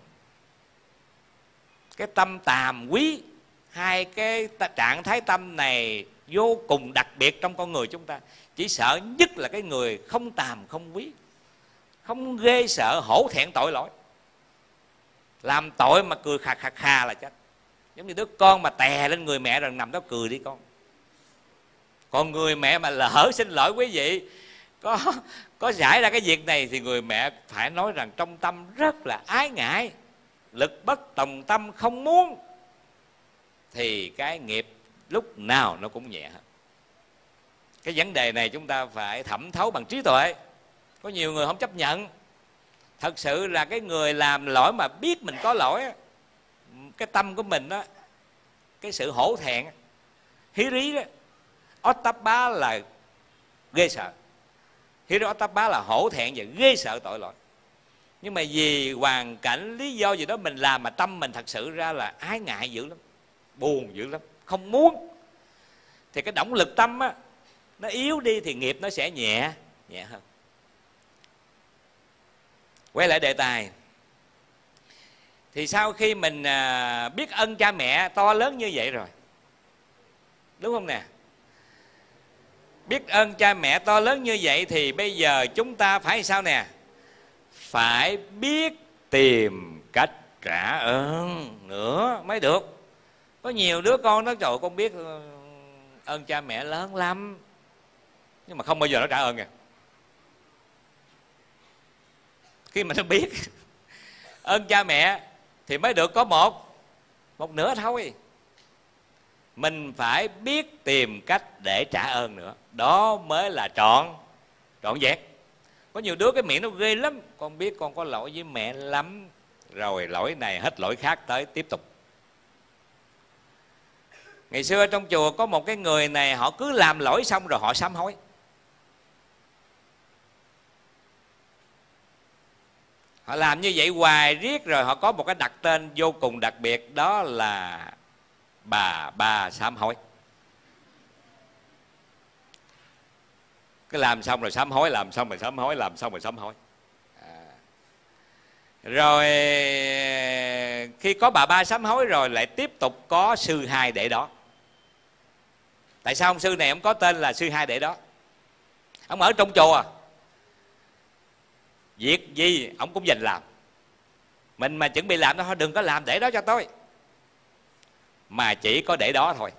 cái tâm tàm quý. Hai cái trạng thái tâm này vô cùng đặc biệt trong con người chúng ta. Chỉ sợ nhất là cái người không tàm không quý, không ghê sợ, hổ thẹn tội lỗi, làm tội mà cười khà khà khà là chết. Giống như đứa con mà tè lên người mẹ rồi nằm đó cười đi con. Còn người mẹ mà lỡ xin lỗi quý vị, có có xảy ra cái việc này thì người mẹ phải nói rằng trong tâm rất là ái ngại, lực bất tòng tâm, không muốn, thì cái nghiệp lúc nào nó cũng nhẹ hơn. Cái vấn đề này chúng ta phải thẩm thấu bằng trí tuệ. Có nhiều người không chấp nhận. Thật sự là cái người làm lỗi mà biết mình có lỗi, cái tâm của mình đó, cái sự hổ thẹn, hí rí đó, Ottappa là ghê sợ. Hí rí Ottappa là hổ thẹn và ghê sợ tội lỗi. Nhưng mà vì hoàn cảnh, lý do gì đó mình làm mà tâm mình thật sự ra là ái ngại dữ lắm, buồn dữ lắm, không muốn, thì cái động lực tâm á, nó yếu đi thì nghiệp nó sẽ nhẹ nhẹ hơn. Quay lại đề tài, thì sau khi mình à, biết ơn cha mẹ to lớn như vậy rồi, đúng không nè? Biết ơn cha mẹ to lớn như vậy thì bây giờ chúng ta phải sao nè? Phải biết tìm cách trả ơn nữa mới được. Có nhiều đứa con nó trời, con biết ơn cha mẹ lớn lắm, nhưng mà không bao giờ nó trả ơn kìa. Khi mà nó biết ơn cha mẹ thì mới được có một một nửa thôi. Mình phải biết tìm cách để trả ơn nữa, đó mới là trọn trọn vẹn. Có nhiều đứa cái miệng nó ghê lắm, con biết con có lỗi với mẹ lắm, rồi lỗi này hết lỗi khác tới tiếp tục. Ngày xưa trong chùa có một cái người này, họ cứ làm lỗi xong rồi họ sám hối. Họ làm như vậy hoài riết rồi họ có một cái đặt tên vô cùng đặc biệt, đó là bà ba sám hối. Cái làm xong rồi sám hối, làm xong rồi sám hối, làm xong rồi sám hối. À. Rồi khi có bà ba sám hối rồi lại tiếp tục có sư hai để đó. Tại sao ông sư này ông có tên là sư hai để đó? Ông ở trong chùa, việc gì ông cũng dành làm. Mình mà chuẩn bị làm đó, thôi đừng có làm để đó cho tôi, mà chỉ có để đó thôi.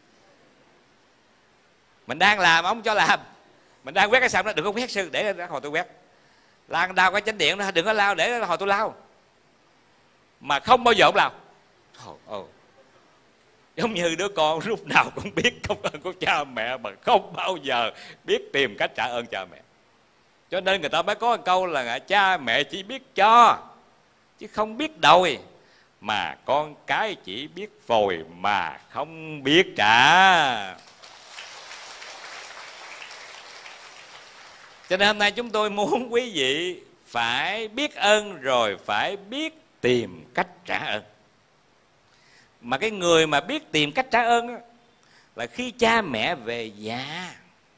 Mình đang làm ông cho làm. Mình đang quét cái sàn đó, đừng có quét sư, để đó hồi tôi quét. Lan đau cái chánh điện đó, đừng có lao, để đó hồi tôi lao. Mà không bao giờ ông lao. oh, oh. Giống như đứa con lúc nào cũng biết công ơn của cha mẹ, mà không bao giờ biết tìm cách trả ơn cha mẹ. Cho nên người ta mới có một câu là cha mẹ chỉ biết cho chứ không biết đòi, mà con cái chỉ biết vòi mà không biết trả. Cho nên hôm nay chúng tôi muốn quý vị phải biết ơn rồi phải biết tìm cách trả ơn. Mà cái người mà biết tìm cách trả ơn đó, là khi cha mẹ về già,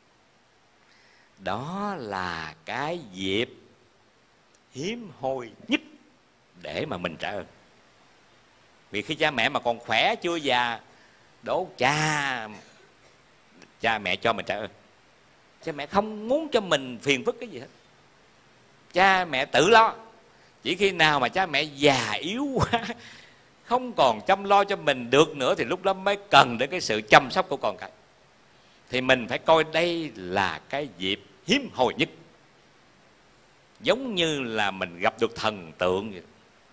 đó là cái dịp hiếm hoi nhất để mà mình trả ơn. Vì khi cha mẹ mà còn khỏe chưa già, đố cha cha mẹ cho mình trả ơn. Cha mẹ không muốn cho mình phiền phức cái gì hết, cha mẹ tự lo. Chỉ khi nào mà cha mẹ già yếu quá, không còn chăm lo cho mình được nữa, thì lúc đó mới cần đến cái sự chăm sóc của con cái. Thì mình phải coi đây là cái dịp hiếm hoi nhất. Giống như là mình gặp được thần tượng vậy.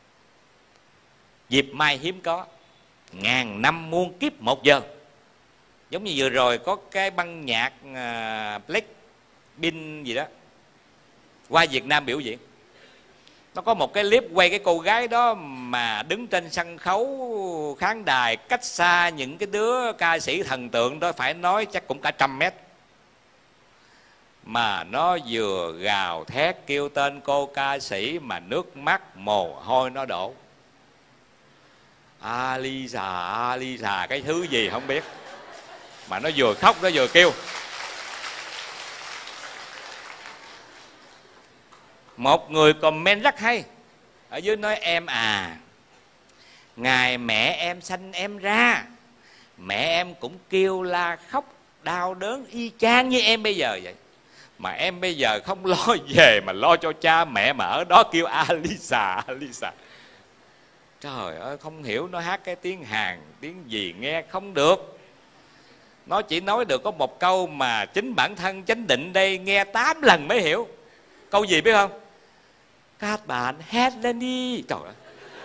Dịp mai hiếm có, ngàn năm muôn kiếp một giờ. Giống như vừa rồi có cái băng nhạc uh, Blackpink gì đó qua Việt Nam biểu diễn. Nó có một cái clip quay cái cô gái đó mà đứng trên sân khấu khán đài, cách xa những cái đứa ca sĩ thần tượng đó phải nói chắc cũng cả trăm mét. Mà nó vừa gào thét kêu tên cô ca sĩ mà nước mắt mồ hôi nó đổ. Alisa, Alisa cái thứ gì không biết. Mà nó vừa khóc nó vừa kêu. Một người comment rất hay ở dưới nói: em à, ngày mẹ em sanh em ra, mẹ em cũng kêu la khóc đau đớn y chang như em bây giờ vậy. Mà em bây giờ không lo về mà lo cho cha mẹ, mà ở đó kêu Alisa, Alisa. Trời ơi, không hiểu nó hát cái tiếng Hàn, tiếng gì nghe không được. Nó chỉ nói được có một câu mà chính bản thân Chánh Định đây nghe tám lần mới hiểu. Câu gì biết không? Các bạn hét lên đi. Trời ơi,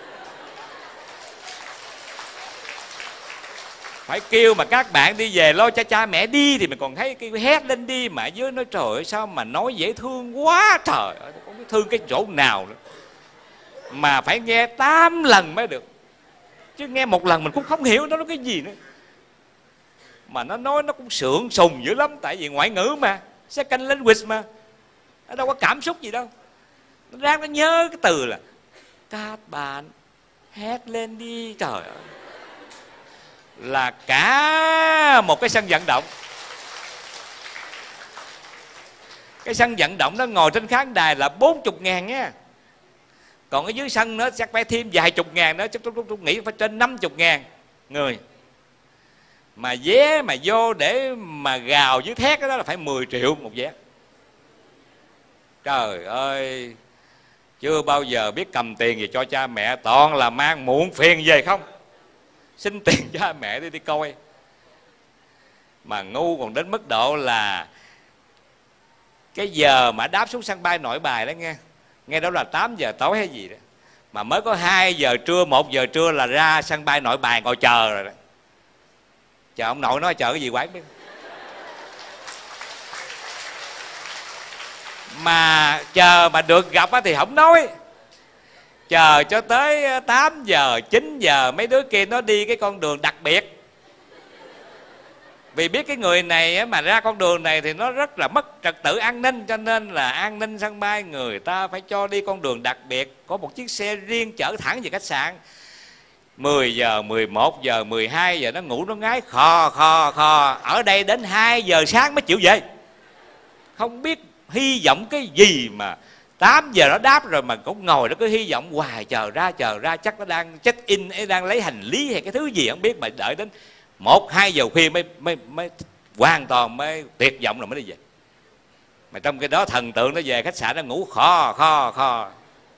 phải kêu mà các bạn đi về lo cho cha mẹ đi thì mình còn thấy cái hét lên đi. Mà ở dưới nói trời ơi sao mà nói dễ thương quá. Trời ơi, không biết thương cái chỗ nào nữa. Mà phải nghe tám lần mới được. Chứ nghe một lần mình cũng không hiểu nó nói cái gì nữa. Mà nó nói nó cũng sượng sùng dữ lắm. Tại vì ngoại ngữ mà, second language mà, nó đâu có cảm xúc gì đâu. Nó ra nó nhớ cái từ là các bạn hét lên đi. Trời ơi, là cả một cái sân vận động. Cái sân vận động nó ngồi trên khán đài là bốn mươi ngàn nha. Còn ở dưới sân nó chắc phải thêm vài chục ngàn nữa. Chắc tôi nghĩ phải trên năm mươi ngàn người. Mà vé mà vô để mà gào dưới thét đó là phải mười triệu một vé. Trời ơi, chưa bao giờ biết cầm tiền gì cho cha mẹ, toàn là mang muộn phiền về không. Xin tiền cha mẹ đi đi coi. Mà ngu còn đến mức độ là cái giờ mà đáp xuống sân bay Nội Bài đó nghe, nghe đó là tám giờ tối hay gì đó, mà mới có hai giờ trưa, một giờ trưa là ra sân bay Nội Bài ngồi chờ rồi đó. Chờ ông nội nói chờ cái gì quán biết. Mà chờ mà được gặp thì không nói. Chờ cho tới tám giờ, chín giờ mấy đứa kia nó đi cái con đường đặc biệt. Vì biết cái người này mà ra con đường này thì nó rất là mất trật tự an ninh, cho nên là an ninh sân bay người ta phải cho đi con đường đặc biệt, có một chiếc xe riêng chở thẳng về khách sạn. Mười giờ, mười một giờ, mười hai giờ nó ngủ nó ngái khò khò khò. Ở đây đến hai giờ sáng mới chịu về. Không biết hy vọng cái gì mà tám giờ nó đáp rồi mà cũng ngồi nó cứ hy vọng hoài, chờ ra chờ ra, chắc nó đang check in, đang lấy hành lý hay cái thứ gì không biết, mà đợi đến một hai giờ khuya mới mới mới hoàn toàn mới tuyệt vọng rồi mới đi về. Mà trong cái đó thần tượng nó về khách sạn nó ngủ khò khò khò.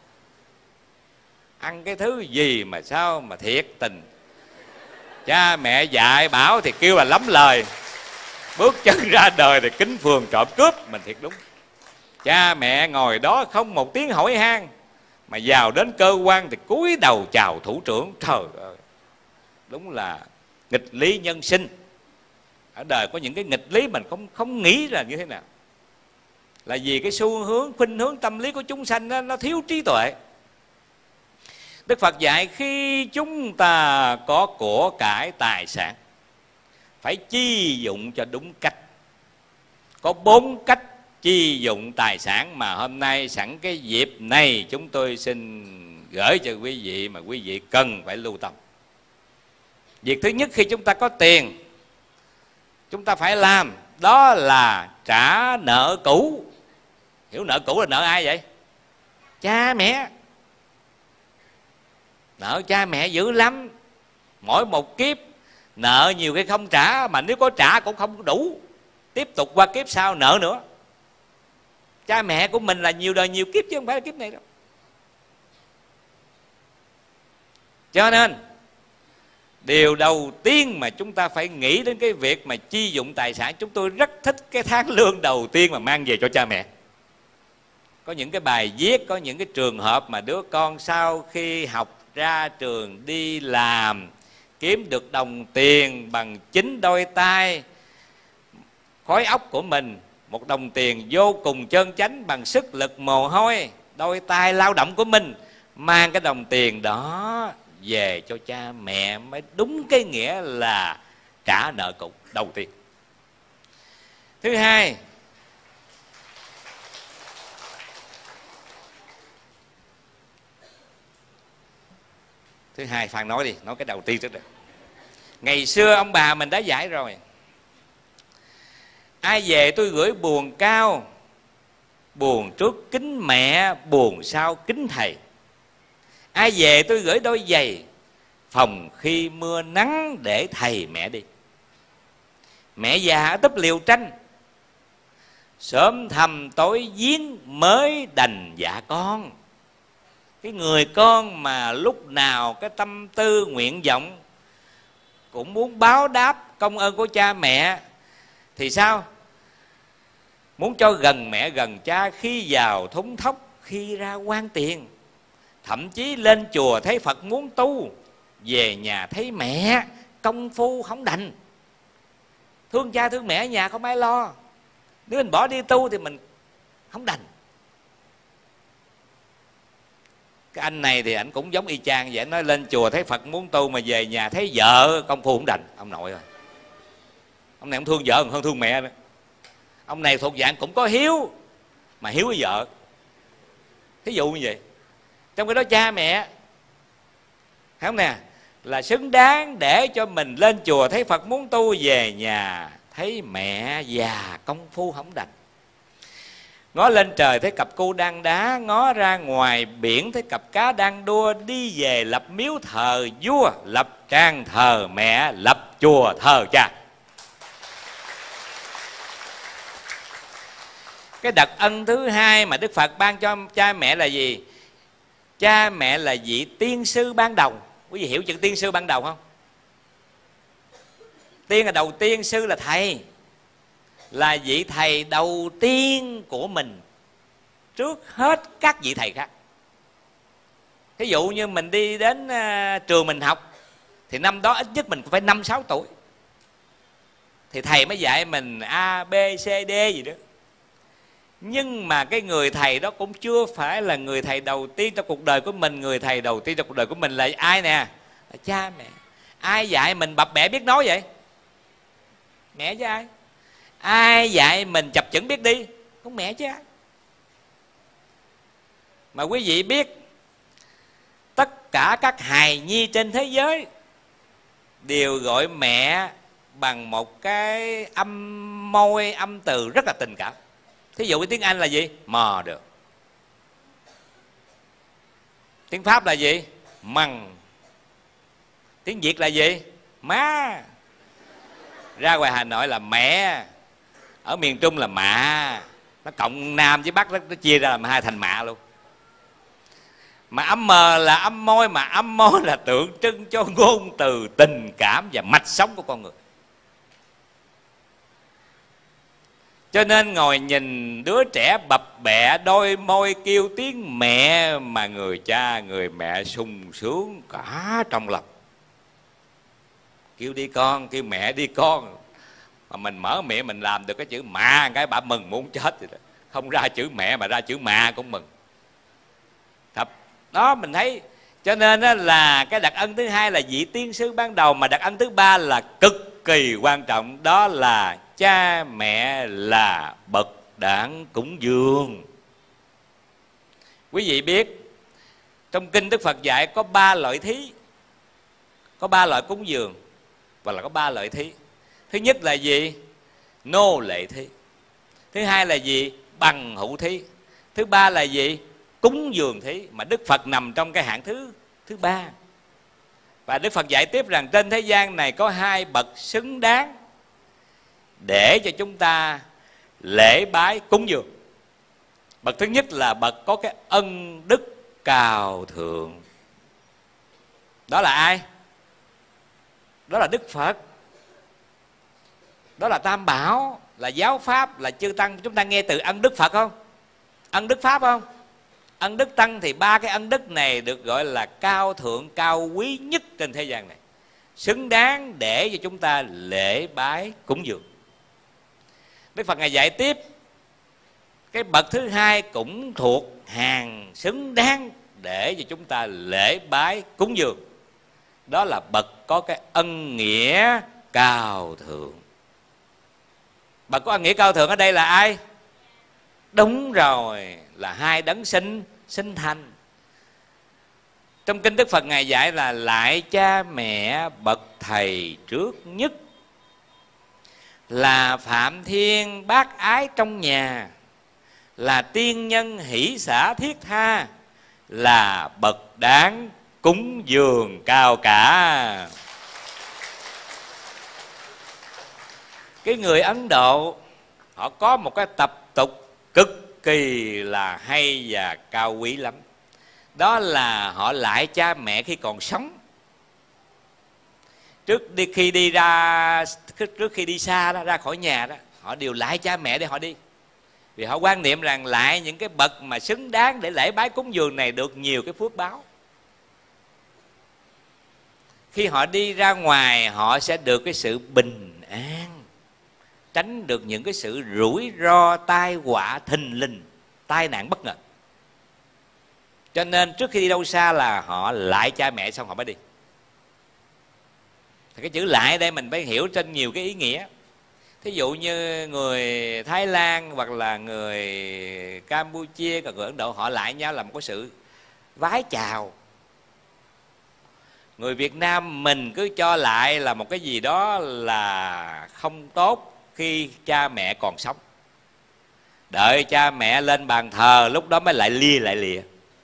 Ăn cái thứ gì mà sao mà thiệt tình. Cha mẹ dạy bảo thì kêu là lắm lời, bước chân ra đời thì kính phường trộm cướp. Mình thiệt đúng. Cha mẹ ngồi đó không một tiếng hỏi han, mà vào đến cơ quan thì cúi đầu chào thủ trưởng. Trời ơi, đúng là nghịch lý nhân sinh. Ở đời có những cái nghịch lý mình không không nghĩ là như thế nào. Là vì cái xu hướng, khuynh hướng tâm lý của chúng sanh đó, nó thiếu trí tuệ. Đức Phật dạy khi chúng ta có của cải tài sản phải chi dụng cho đúng cách. Có bốn cách chi dụng tài sản mà hôm nay sẵn cái dịp này chúng tôi xin gửi cho quý vị mà quý vị cần phải lưu tâm. Việc thứ nhất, khi chúng ta có tiền chúng ta phải làm đó là trả nợ cũ. Hiểu nợ cũ là nợ ai vậy? Cha mẹ. Nợ cha mẹ dữ lắm. Mỗi một kiếp nợ nhiều cái không trả, mà nếu có trả cũng không đủ, tiếp tục qua kiếp sau nợ nữa. Cha mẹ của mình là nhiều đời nhiều kiếp chứ không phải là kiếp này đâu. Cho nên điều đầu tiên mà chúng ta phải nghĩ đến cái việc mà chi dụng tài sản. Chúng tôi rất thích cái tháng lương đầu tiên mà mang về cho cha mẹ. Có những cái bài viết, có những cái trường hợp mà đứa con sau khi học ra trường đi làm, kiếm được đồng tiền bằng chính đôi tay khối óc của mình, một đồng tiền vô cùng trơn chánh bằng sức lực mồ hôi đôi tay lao động của mình, mang cái đồng tiền đó về cho cha mẹ mới đúng cái nghĩa là trả nợ cũ đầu tiên. Thứ hai, Thứ hai Phan nói đi, nói cái đầu tiên trước đây. Ngày xưa ông bà mình đã dạy rồi. Ai về tôi gửi buồn cao, buồn trước kính mẹ, buồn sau kính thầy. Ai về tôi gửi đôi giày, phòng khi mưa nắng để thầy mẹ đi. Mẹ già ở túp liều tranh, sớm thầm tối giếng mới đành dạ con. Cái người con mà lúc nào cái tâm tư nguyện vọng cũng muốn báo đáp công ơn của cha mẹ thì sao? Muốn cho gần mẹ gần cha, khi vào thúng thóc, khi ra quan tiền. Thậm chí lên chùa thấy Phật muốn tu, về nhà thấy mẹ công phu không đành. Thương cha thương mẹ ở nhà không ai lo, nếu mình bỏ đi tu thì mình không đành. Cái anh này thì anh cũng giống y chang vậy. Anh nói lên chùa thấy Phật muốn tu, mà về nhà thấy vợ công phu không đành. Ông nội rồi, ông này không thương vợ còn hơn thương mẹ nữa. Ông này thuộc dạng cũng có hiếu, mà hiếu với vợ. Thí dụ như vậy. Trong cái đó cha mẹ, thấy không nè, là xứng đáng để cho mình lên chùa thấy Phật muốn tu, về nhà thấy mẹ già công phu không đành. Ngó lên trời thấy cặp cu đang đá, ngó ra ngoài biển thấy cặp cá đang đua. Đi về lập miếu thờ vua, lập trang thờ mẹ, lập chùa thờ cha. Cái đặc ân thứ hai mà Đức Phật ban cho cha mẹ là gì? Cha mẹ là vị tiên sư ban đầu. Quý vị hiểu chữ tiên sư ban đầu không? Tiên là đầu tiên, sư là thầy. Là vị thầy đầu tiên của mình trước hết các vị thầy khác. Ví dụ như mình đi đến uh, trường mình học, thì năm đó ít nhất mình cũng phải năm sáu tuổi, thì thầy mới dạy mình A, B, C, D gì đó. Nhưng mà cái người thầy đó cũng chưa phải là người thầy đầu tiên trong cuộc đời của mình. Người thầy đầu tiên trong cuộc đời của mình là ai nè? Là cha mẹ. Ai dạy mình bập bẹ biết nói vậy? Mẹ chứ ai? Ai dạy mình chập chững biết đi? Cũng mẹ chứ ai. Mà quý vị biết tất cả các hài nhi trên thế giới đều gọi mẹ bằng một cái âm môi, âm từ rất là tình cảm. Thí dụ cái tiếng Anh là gì? Mother. Tiếng Pháp là gì? Măng. Tiếng Việt là gì? Má. Ra ngoài Hà Nội là mẹ. Ở miền Trung là mạ. Nó cộng Nam với Bắc, nó chia ra làm hai thành mạ luôn. Mà âm M là âm môi, mà âm môi là tượng trưng cho ngôn từ, tình cảm và mạch sống của con người. Cho nên ngồi nhìn đứa trẻ bập bẹ đôi môi kêu tiếng mẹ mà người cha người mẹ sung sướng cả trong lòng. Kêu đi con, kêu mẹ đi con. Mà mình mở miệng mình làm được cái chữ mạ cái bà mừng muốn chết rồi đó. Không ra chữ mẹ mà ra chữ mạ cũng mừng. Thật đó, mình thấy. Cho nên là cái đặc ân thứ hai là vị tiên sư ban đầu, mà đặc ân thứ ba là cực kỳ quan trọng, đó là cha mẹ là bậc đản cúng dường. Quý vị biết trong kinh Đức Phật dạy có ba loại thí, có ba loại cúng dường, và là có ba loại thí. Thứ nhất là gì? Nô lệ thí. Thứ hai là gì? Bằng hữu thí. Thứ ba là gì? Cúng dường thí. Mà Đức Phật nằm trong cái hạng thứ thứ ba. Và Đức Phật dạy tiếp rằng trên thế gian này có hai bậc xứng đáng để cho chúng ta lễ bái cúng dường. Bậc thứ nhất là bậc có cái ân đức cao thượng. Đó là ai? Đó là Đức Phật. Đó là Tam Bảo, là giáo pháp, là chư tăng. Chúng ta nghe từ ân đức Phật không? Ân đức Pháp không? Ân đức Tăng. Thì ba cái ân đức này được gọi là cao thượng, cao quý nhất trên thế gian này, xứng đáng để cho chúng ta lễ bái cúng dường. Đức Phật Ngài dạy tiếp cái bậc thứ hai cũng thuộc hàng xứng đáng để cho chúng ta lễ bái cúng dường. Đó là bậc có cái ân nghĩa cao thượng. Bậc có ân nghĩa cao thượng ở đây là ai? Đúng rồi, là hai đấng sinh sinh thành. Trong kinh Đức Phật Ngài dạy là lại cha mẹ bậc thầy trước nhất, là phạm thiên bác ái trong nhà, là tiên nhân hỷ xả thiết tha, là bậc đáng cúng dường cao cả. Cái người Ấn Độ họ có một cái tập tục cực kỳ là hay và cao quý lắm. Đó là họ lại cha mẹ khi còn sống. Trước đi, khi đi ra trước khi đi xa đó, ra khỏi nhà đó, họ đều lại cha mẹ để họ đi. Vì họ quan niệm rằng lại những cái bậc mà xứng đáng để lễ bái cúng dường này được nhiều cái phước báo. Khi họ đi ra ngoài họ sẽ được cái sự bình an, tránh được những cái sự rủi ro, tai họa thình lình, tai nạn bất ngờ. Cho nên trước khi đi đâu xa là họ lại cha mẹ xong họ mới đi. Thì cái chữ lại đây mình phải hiểu trên nhiều cái ý nghĩa. Thí dụ như người Thái Lan hoặc là người Campuchia, hoặc người Ấn Độ, họ lại nhau là một cái sự vái chào. Người Việt Nam mình cứ cho lại là một cái gì đó là không tốt khi cha mẹ còn sống. Đợi cha mẹ lên bàn thờ lúc đó mới lại lia lại lìa.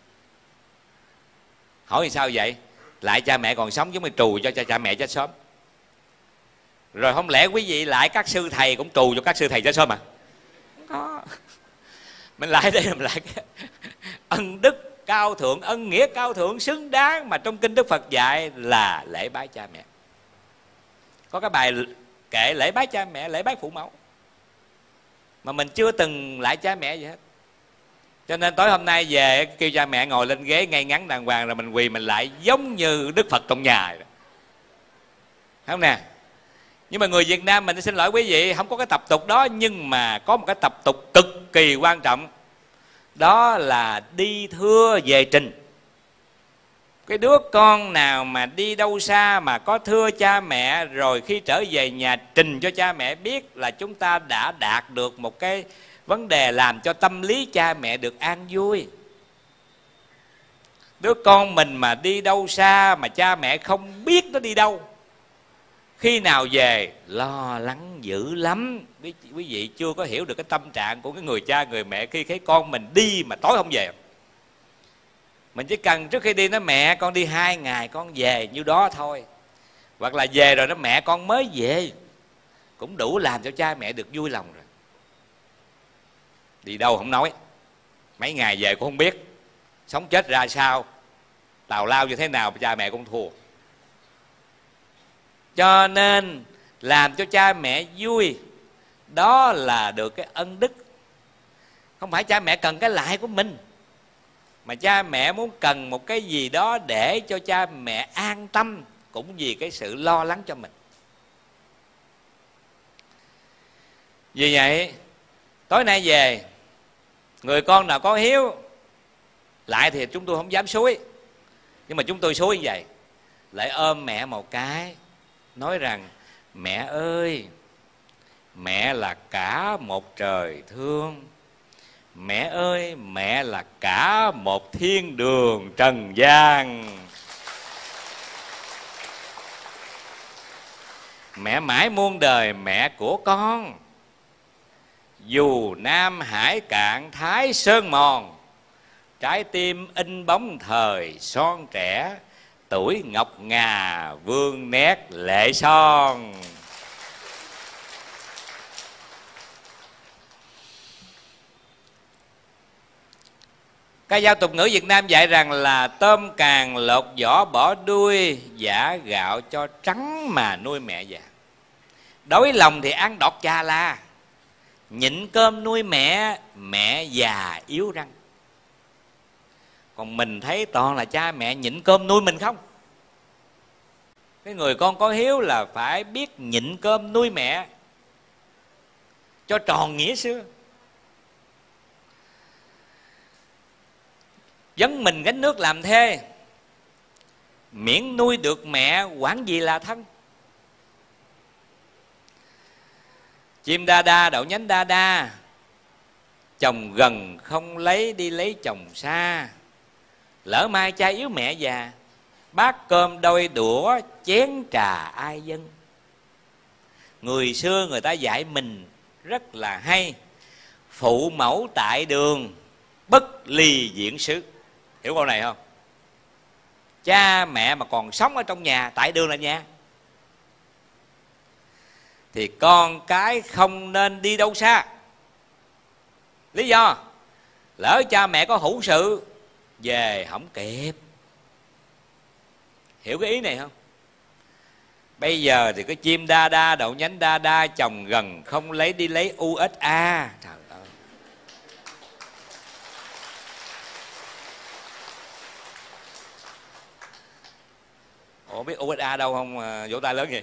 Hỏi thì sao vậy? Lại cha mẹ còn sống giống như trù cho cha mẹ chết sớm. Rồi không lẽ quý vị lại các sư thầy cũng trù cho các sư thầy chết sớm à? Không có. Mình lại đây mình lại cái ân đức cao thượng, ân nghĩa cao thượng xứng đáng mà trong kinh Đức Phật dạy là lễ bái cha mẹ. Có cái bài kệ lễ bái cha mẹ, lễ bái phụ mẫu, mà mình chưa từng lại cha mẹ gì hết. Cho nên tối hôm nay về kêu cha mẹ ngồi lên ghế ngay ngắn đàng hoàng, rồi mình quỳ mình lại giống như Đức Phật trong nhà rồi. Không nè? Nhưng mà người Việt Nam mình, xin lỗi quý vị, không có cái tập tục đó. Nhưng mà có một cái tập tục cực kỳ quan trọng, đó là đi thưa về trình. Cái đứa con nào mà đi đâu xa mà có thưa cha mẹ, rồi khi trở về nhà trình cho cha mẹ biết, là chúng ta đã đạt được một cái vấn đề làm cho tâm lý cha mẹ được an vui. Đứa con mình mà đi đâu xa mà cha mẹ không biết nó đi đâu, khi nào về lo lắng dữ lắm. Quý, quý vị chưa có hiểu được cái tâm trạng của cái người cha người mẹ khi thấy con mình đi mà tối không về. Mình chỉ cần trước khi đi nói mẹ con đi hai ngày con về nhiêu đó thôi, hoặc là về rồi nó mẹ con mới về, cũng đủ làm cho cha mẹ được vui lòng rồi. Đi đâu không nói, mấy ngày về cũng không biết, sống chết ra sao, tào lao như thế nào cha mẹ cũng thua. Cho nên làm cho cha mẹ vui, đó là được cái ân đức. Không phải cha mẹ cần cái lại của mình, mà cha mẹ muốn cần một cái gì đó để cho cha mẹ an tâm, cũng vì cái sự lo lắng cho mình. Vì vậy tối nay về, người con nào có hiếu lại thì chúng tôi không dám xúi, nhưng mà chúng tôi xúi như vậy, lại ôm mẹ một cái, nói rằng mẹ ơi, mẹ là cả một trời thương, mẹ ơi, mẹ là cả một thiên đường trần gian. Mẹ mãi muôn đời mẹ của con, dù Nam Hải cạn Thái Sơn mòn, trái tim in bóng thời son trẻ, tuổi ngọc ngà vương nét lệ son. Cái giao tục ngữ Việt Nam dạy rằng là tôm càng lột vỏ bỏ đuôi, giả gạo cho trắng mà nuôi mẹ già. Đói lòng thì ăn đọt chà la, nhịn cơm nuôi mẹ, mẹ già yếu răng. Còn mình thấy toàn là cha mẹ nhịn cơm nuôi mình không. Cái người con có hiếu là phải biết nhịn cơm nuôi mẹ cho tròn nghĩa xưa. Dấn mình gánh nước làm thê, miễn nuôi được mẹ quản gì là thân. Chim đa đa đậu nhánh đa đa, chồng gần không lấy đi lấy chồng xa. Lỡ mai cha yếu mẹ già, bát cơm đôi đũa chén trà ai dân. Người xưa người ta dạy mình rất là hay: phụ mẫu tại đường, bất ly diễn xứ. Hiểu câu này không? Cha mẹ mà còn sống ở trong nhà, tại đường là nhà, thì con cái không nên đi đâu xa. Lý do lỡ cha mẹ có hữu sự, về không kịp. Hiểu cái ý này không? Bây giờ thì cái chim đa đa đậu nhánh đa đa, chồng gần không lấy đi lấy u ét a. Trời ơi, ủa biết u ét a đâu không? Vỗ tay lớn vậy.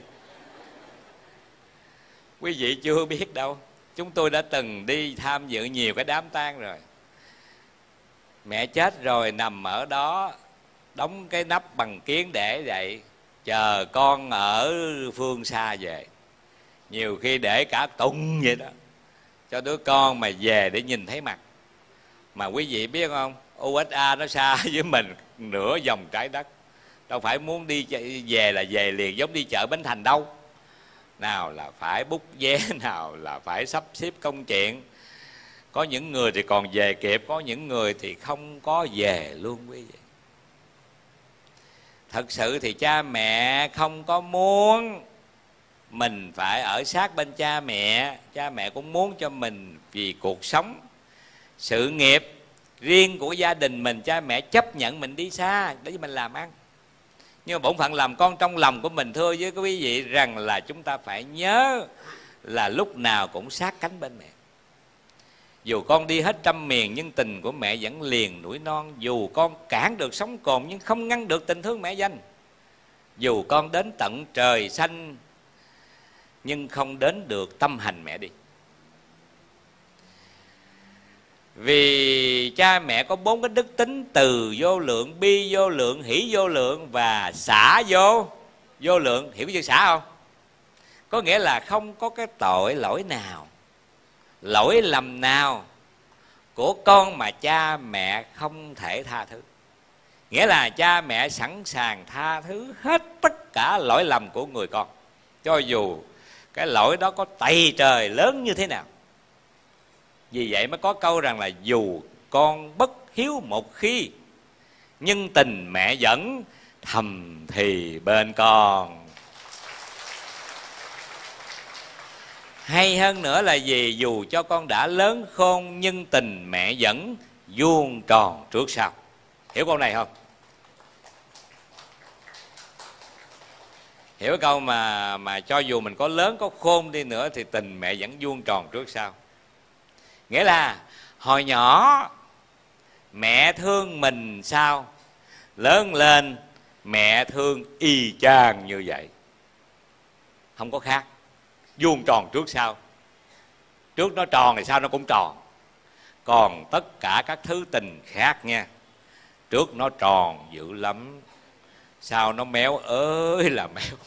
Quý vị chưa biết đâu. Chúng tôi đã từng đi tham dự nhiều cái đám tang rồi. Mẹ chết rồi nằm ở đó, đóng cái nắp bằng kiến để vậy, chờ con ở phương xa về. Nhiều khi để cả tuần vậy đó, cho đứa con mà về để nhìn thấy mặt. Mà quý vị biết không, u ét a nó xa với mình nửa vòng trái đất. Đâu phải muốn đi về là về liền giống đi chợ Bến Thành đâu. Nào là phải bút vé, nào là phải sắp xếp công chuyện. Có những người thì còn về kịp, có những người thì không có về luôn quý vị. Thật sự thì cha mẹ không có muốn mình phải ở sát bên cha mẹ. Cha mẹ cũng muốn cho mình vì cuộc sống, sự nghiệp riêng của gia đình mình, cha mẹ chấp nhận mình đi xa để cho mình làm ăn. Nhưng mà bổn phận làm con trong lòng của mình, thưa với quý vị rằng là chúng ta phải nhớ là lúc nào cũng sát cánh bên mẹ. Dù con đi hết trăm miền nhưng tình của mẹ vẫn liền núi non. Dù con cản được sóng cồn nhưng không ngăn được tình thương mẹ dành. Dù con đến tận trời xanh nhưng không đến được tâm hành mẹ đi. Vì cha mẹ có bốn cái đức tính: từ vô lượng, bi vô lượng, hỷ vô lượng và xả vô vô lượng. Hiểu cái chữ xả không? Có nghĩa là không có cái tội lỗi nào, lỗi lầm nào của con mà cha mẹ không thể tha thứ. Nghĩa là cha mẹ sẵn sàng tha thứ hết tất cả lỗi lầm của người con, cho dù cái lỗi đó có tày trời lớn như thế nào. Vì vậy mới có câu rằng là dù con bất hiếu một khi, nhưng tình mẹ vẫn thầm thì bên con. Hay hơn nữa là gì? Dù cho con đã lớn khôn, nhưng tình mẹ vẫn vuông tròn trước sau. Hiểu câu này không? Hiểu cái câu mà mà cho dù mình có lớn có khôn đi nữa thì tình mẹ vẫn vuông tròn trước sau. Nghĩa là hồi nhỏ mẹ thương mình sao, lớn lên mẹ thương y chang như vậy, không có khác. Vuông tròn trước sau. Trước nó tròn thì sau nó cũng tròn. Còn tất cả các thứ tình khác nha, trước nó tròn dữ lắm, sau nó méo ơi là méo.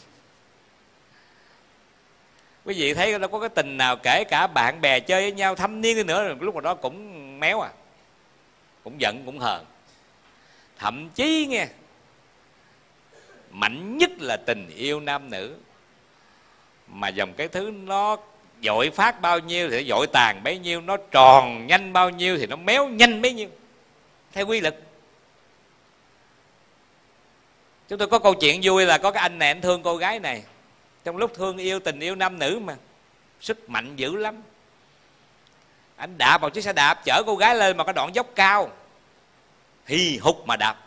Quý vị thấy đâu có cái tình nào kể cả bạn bè chơi với nhau thâm niên đi nữa rồi lúc mà đó cũng méo à, cũng giận cũng hờn. Thậm chí nghe, mạnh nhất là tình yêu nam nữ, mà dòng cái thứ nó dội phát bao nhiêu thì nó dội tàn bấy nhiêu, nó tròn nhanh bao nhiêu thì nó méo nhanh bấy nhiêu, theo quy luật. Chúng tôi có câu chuyện vui là có cái anh này anh thương cô gái này, trong lúc thương yêu tình yêu nam nữ mà sức mạnh dữ lắm. Anh đạp vào chiếc xe đạp chở cô gái lên mà cái đoạn dốc cao, hì hục mà đạp.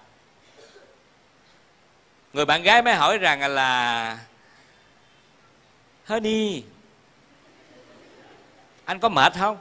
Người bạn gái mới hỏi rằng là Honey, anh có mệt không?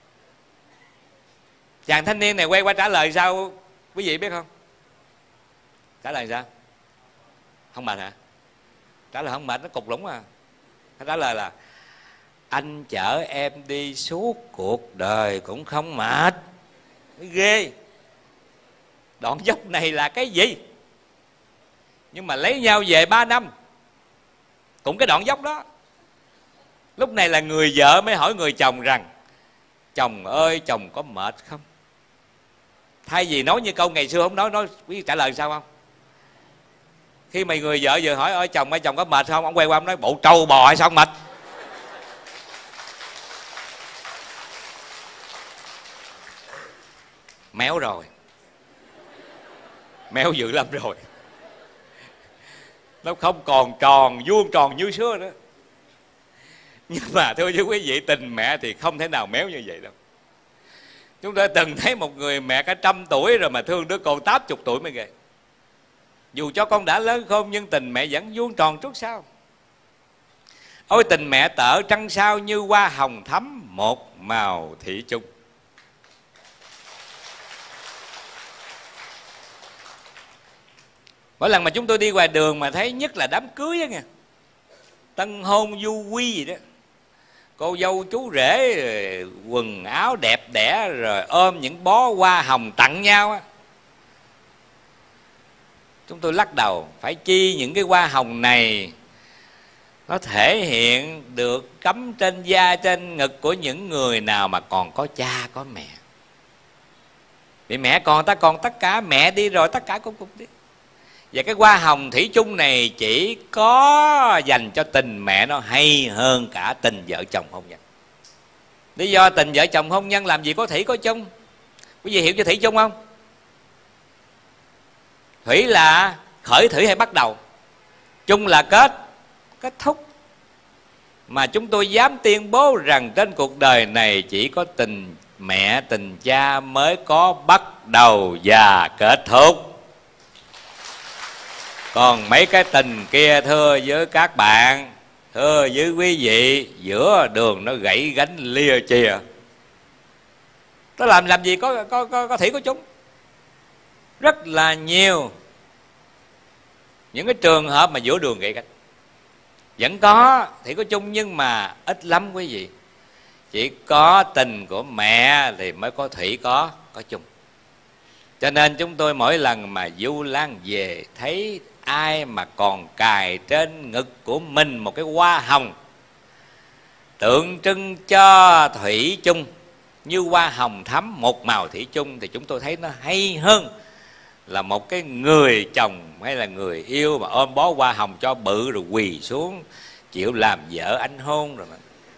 Chàng thanh niên này quay qua trả lời sao quý vị biết không? Trả lời sao? Không mệt hả? Trả lời không mệt, nó cục lũng à. Nó trả lời là anh chở em đi suốt cuộc đời cũng không mệt. Ghê. Đoạn dốc này là cái gì? Nhưng mà lấy nhau về ba năm cũng cái đoạn dốc đó. Lúc này là người vợ mới hỏi người chồng rằng chồng ơi, chồng có mệt không? Thay vì nói như câu ngày xưa không nói, nói biết trả lời sao không? Khi mà người vợ vừa hỏi ơi chồng ơi chồng có mệt không, ông quay qua ông nói bộ trâu bò hay sao không mệt? Méo rồi, méo dữ lắm rồi. Nó không còn tròn vuông tròn như xưa nữa. Nhưng mà thưa với quý vị, tình mẹ thì không thể nào méo như vậy đâu. Chúng ta từng thấy một người mẹ cả trăm tuổi rồi mà thương đứa con tám chục tuổi mới ghê. Dù cho con đã lớn không nhưng tình mẹ vẫn vuông tròn trước sau. Ôi tình mẹ tợ trăng sao như hoa hồng thắm, một màu thủy chung. Mỗi lần mà chúng tôi đi ngoài đường mà thấy nhất là đám cưới á nghe, tân hôn du quy gì đó, cô dâu chú rể quần áo đẹp đẽ rồi ôm những bó hoa hồng tặng nhau á, chúng tôi lắc đầu. Phải chi những cái hoa hồng này nó thể hiện được cắm trên da trên ngực của những người nào mà còn có cha có mẹ. Vì mẹ còn ta còn tất cả, mẹ đi rồi tất cả cũng cũng đi. Và cái hoa hồng thủy chung này chỉ có dành cho tình mẹ nó hay hơn cả tình vợ chồng hôn nhân. Lý do tình vợ chồng hôn nhân làm gì có thủy có chung. Quý vị hiểu cho thủy chung không? Thủy là khởi thủy hay bắt đầu, chung là kết, kết thúc. Mà chúng tôi dám tuyên bố rằng trên cuộc đời này chỉ có tình mẹ, tình cha mới có bắt đầu và kết thúc. Còn mấy cái tình kia thưa với các bạn, thưa với quý vị, giữa đường nó gãy gánh lia chìa. Nó làm làm gì có có có, có thủy có chung. Rất là nhiều những cái trường hợp mà giữa đường gãy gánh vẫn có thủy có chung, nhưng mà ít lắm quý vị. Chỉ có tình của mẹ thì mới có thủy có có chung. Cho nên chúng tôi mỗi lần mà Du Lan về thấy ai mà còn cài trên ngực của mình một cái hoa hồng tượng trưng cho thủy chung, như hoa hồng thắm một màu thủy chung, thì chúng tôi thấy nó hay hơn là một cái người chồng hay là người yêu mà ôm bó hoa hồng cho bự rồi quỳ xuống chịu làm vợ anh hôn rồi.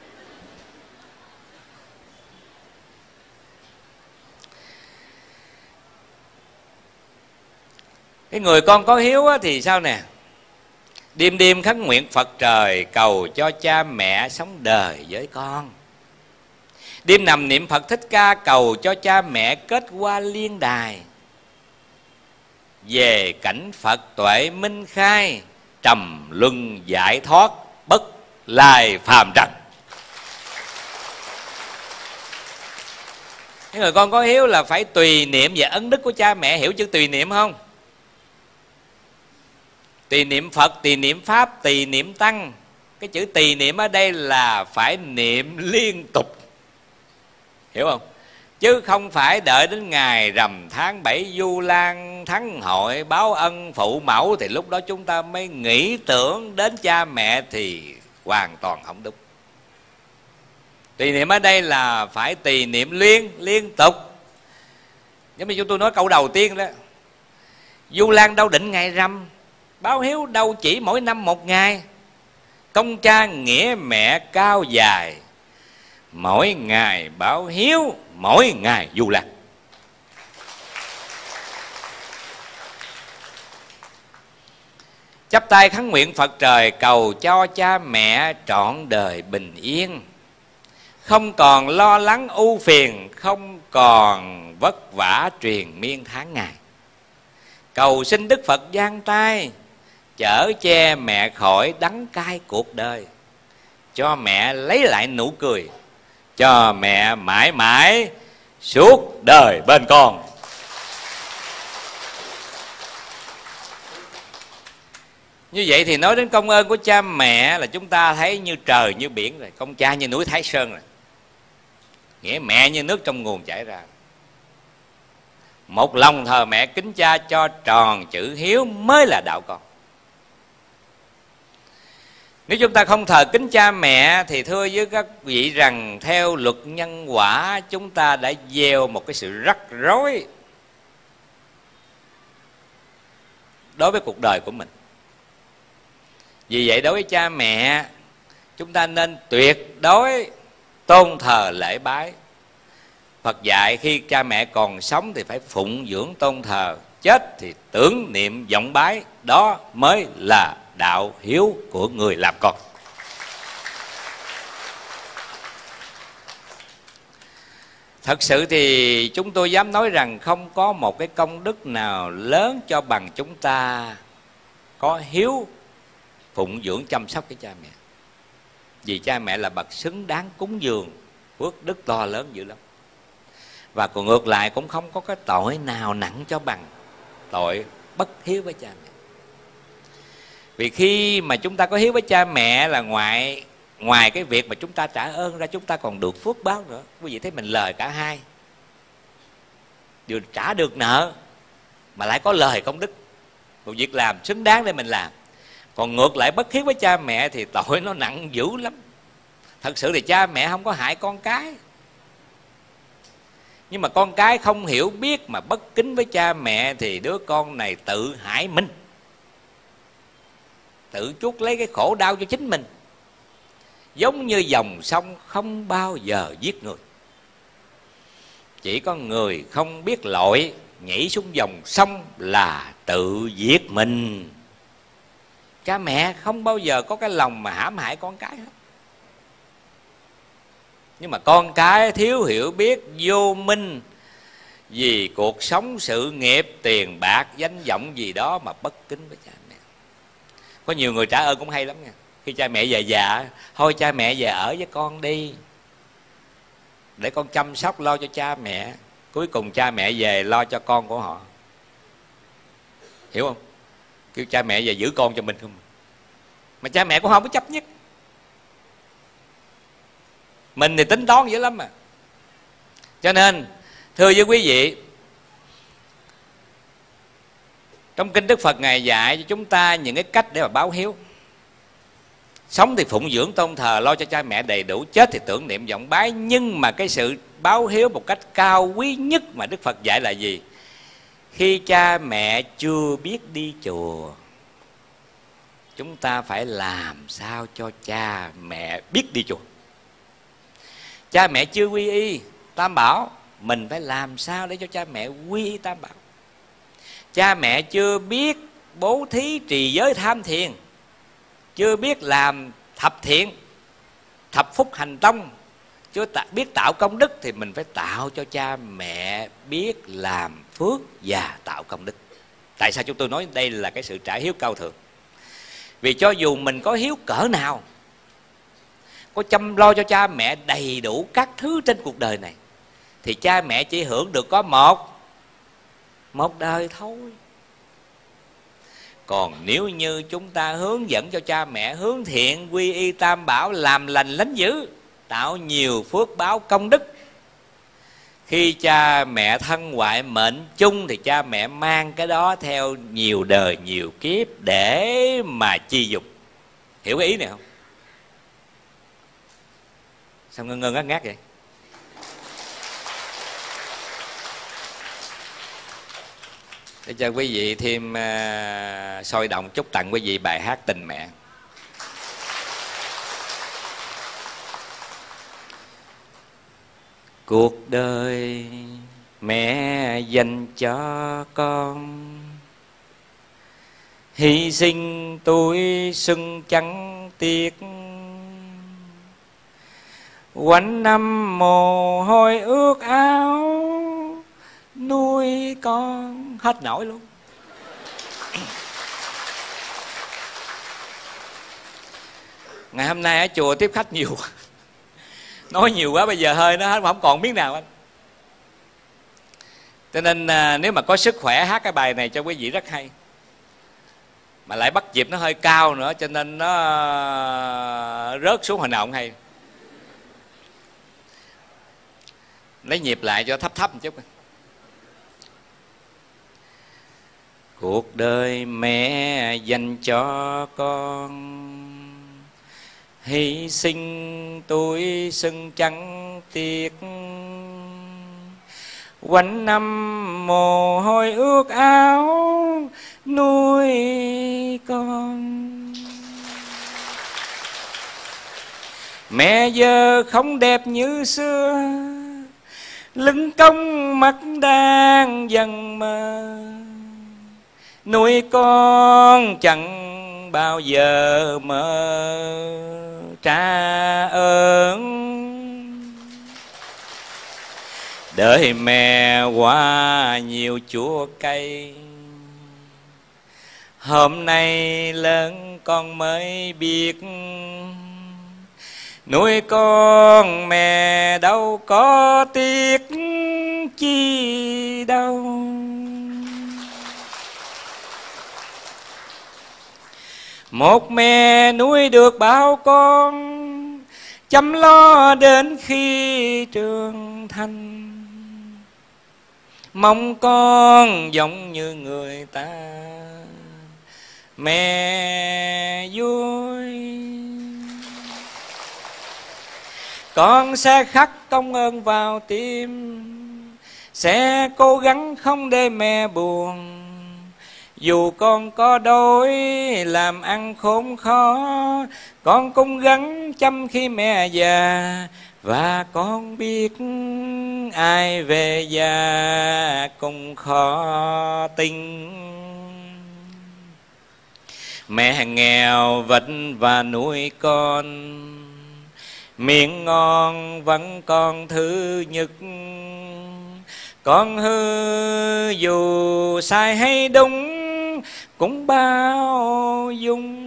Cái người con có hiếu thì sao nè? Đêm đêm khấn nguyện Phật trời, cầu cho cha mẹ sống đời với con. Đêm nằm niệm Phật Thích Ca, cầu cho cha mẹ kết qua liên đài. Về cảnh Phật tuệ minh khai, trầm luân giải thoát, bất lai phàm trần. Cái người con có hiếu là phải tùy niệm về ân đức của cha mẹ. Hiểu chữ tùy niệm không? Tùy niệm Phật, tùy niệm Pháp, tùy niệm Tăng. Cái chữ tùy niệm ở đây là phải niệm liên tục. Hiểu không? Chứ không phải đợi đến ngày rằm tháng bảy Du Lan thắng hội báo ân phụ mẫu thì lúc đó chúng ta mới nghĩ tưởng đến cha mẹ, thì hoàn toàn không đúng. Tùy niệm ở đây là phải tùy niệm liên liên tục. Giống như chúng tôi nói câu đầu tiên đó, Du Lan đâu định ngày rằm, báo hiếu đâu chỉ mỗi năm một ngày. Công cha nghĩa mẹ cao dài, mỗi ngày báo hiếu, mỗi ngày Du Lan. Chắp tay khấn nguyện Phật trời, cầu cho cha mẹ trọn đời bình yên, không còn lo lắng ưu phiền, không còn vất vả truyền miên tháng ngày. Cầu xin Đức Phật giang tay, chở che mẹ khỏi đắng cay cuộc đời, cho mẹ lấy lại nụ cười, cho mẹ mãi mãi suốt đời bên con. Như vậy thì nói đến công ơn của cha mẹ là chúng ta thấy như trời như biển rồi, công cha như núi Thái Sơn rồi, nghĩa mẹ như nước trong nguồn chảy ra. Một lòng thờ mẹ kính cha cho tròn chữ hiếu mới là đạo con. Nếu chúng ta không thờ kính cha mẹ thì thưa với các vị rằng theo luật nhân quả chúng ta đã gieo một cái sự rắc rối đối với cuộc đời của mình. Vì vậy đối với cha mẹ chúng ta nên tuyệt đối tôn thờ lễ bái. Phật dạy khi cha mẹ còn sống thì phải phụng dưỡng tôn thờ, chết thì tưởng niệm vọng bái. Đó mới là đạo hiếu của người làm con. Thật sự thì chúng tôi dám nói rằng không có một cái công đức nào lớn cho bằng chúng ta có hiếu phụng dưỡng chăm sóc cái cha mẹ. Vì cha mẹ là bậc xứng đáng cúng dường, phước đức to lớn dữ lắm. Và còn ngược lại cũng không có cái tội nào nặng cho bằng tội bất hiếu với cha mẹ. Vì khi mà chúng ta có hiếu với cha mẹ là ngoài ngoài cái việc mà chúng ta trả ơn ra, chúng ta còn được phước báo nữa. Quý vị thấy mình lời cả hai, vừa trả được nợ mà lại có lời công đức, một việc làm xứng đáng để mình làm. Còn ngược lại bất hiếu với cha mẹ thì tội nó nặng dữ lắm. Thật sự thì cha mẹ không có hại con cái, nhưng mà con cái không hiểu biết mà bất kính với cha mẹ thì đứa con này tự hại mình, tự chuốc lấy cái khổ đau cho chính mình. Giống như dòng sông không bao giờ giết người, chỉ có người không biết lội nhảy xuống dòng sông là tự giết mình. Cha mẹ không bao giờ có cái lòng mà hãm hại con cái hết. Nhưng mà con cái thiếu hiểu biết, vô minh, vì cuộc sống sự nghiệp, tiền bạc, danh vọng gì đó mà bất kính với cha mẹ. Có nhiều người trả ơn cũng hay lắm nha. Khi cha mẹ về già, thôi cha mẹ về ở với con đi, để con chăm sóc lo cho cha mẹ. Cuối cùng cha mẹ về lo cho con của họ. Hiểu không? Kêu cha mẹ về giữ con cho mình không. Mà cha mẹ cũng không có chấp nhất. Mình thì tính toán dữ lắm mà. Cho nên thưa với quý vị, trong kinh Đức Phật Ngài dạy cho chúng ta những cái cách để mà báo hiếu. Sống thì phụng dưỡng tôn thờ, lo cho cha mẹ đầy đủ, chết thì tưởng niệm vọng bái. Nhưng mà cái sự báo hiếu một cách cao quý nhất mà Đức Phật dạy là gì? Khi cha mẹ chưa biết đi chùa, chúng ta phải làm sao cho cha mẹ biết đi chùa. Cha mẹ chưa quy y Tam Bảo, mình phải làm sao để cho cha mẹ quy y Tam Bảo. Cha mẹ chưa biết bố thí trì giới tham thiền, chưa biết làm thập thiện, thập phúc hành tông, chưa biết tạo công đức, thì mình phải tạo cho cha mẹ biết làm phước và tạo công đức. Tại sao chúng tôi nói đây là cái sự trả hiếu cao thượng? Vì cho dù mình có hiếu cỡ nào, có chăm lo cho cha mẹ đầy đủ các thứ trên cuộc đời này, thì cha mẹ chỉ hưởng được có một Một đời thôi. Còn nếu như chúng ta hướng dẫn cho cha mẹ hướng thiện, quy y Tam Bảo, làm lành lánh dữ, tạo nhiều phước báo công đức, khi cha mẹ thân ngoại mệnh chung, thì cha mẹ mang cái đó theo nhiều đời nhiều kiếp để mà chi dục. Hiểu cái ý này không? Sao ngơ ngơ ngác ngác vậy? Để cho quý vị thêm uh, sôi động chút, tặng quý vị bài hát Tình Mẹ. Cuộc đời mẹ dành cho con, hy sinh tuổi xuân chẳng tiếc, quanh năm mồ hôi ướt áo, nuôi con hết nổi luôn. Ngày hôm nay ở chùa tiếp khách nhiều, nói nhiều quá bây giờ hơi nó không còn miếng nào anh. Cho nên à, nếu mà có sức khỏe hát cái bài này cho quý vị rất hay, mà lại bắt nhịp nó hơi cao nữa, cho nên nó à, rớt xuống hồi nào không hay. Lấy nhịp lại cho thấp thấp một chút. Cuộc đời mẹ dành cho con, hy sinh tuổi xuân trắng tiếc, quanh năm mồ hôi ướt áo, nuôi con. Mẹ giờ không đẹp như xưa, lưng cong mắt đang dần mờ, nuôi con chẳng bao giờ mơ trả ơn. Đời mẹ qua nhiều chua cay, hôm nay lớn con mới biết, nuôi con mẹ đâu có tiếc chi đâu. Một mẹ nuôi được bao con, chăm lo đến khi trưởng thành, mong con giống như người ta, mẹ vui. Con sẽ khắc công ơn vào tim, sẽ cố gắng không để mẹ buồn. Dù con có đói làm ăn khốn khó, con cũng gắng chăm khi mẹ già. Và con biết ai về già cũng khó tin. Mẹ nghèo vật và nuôi con, miệng ngon vẫn còn thứ nhất. Con hư dù sai hay đúng cũng bao dung.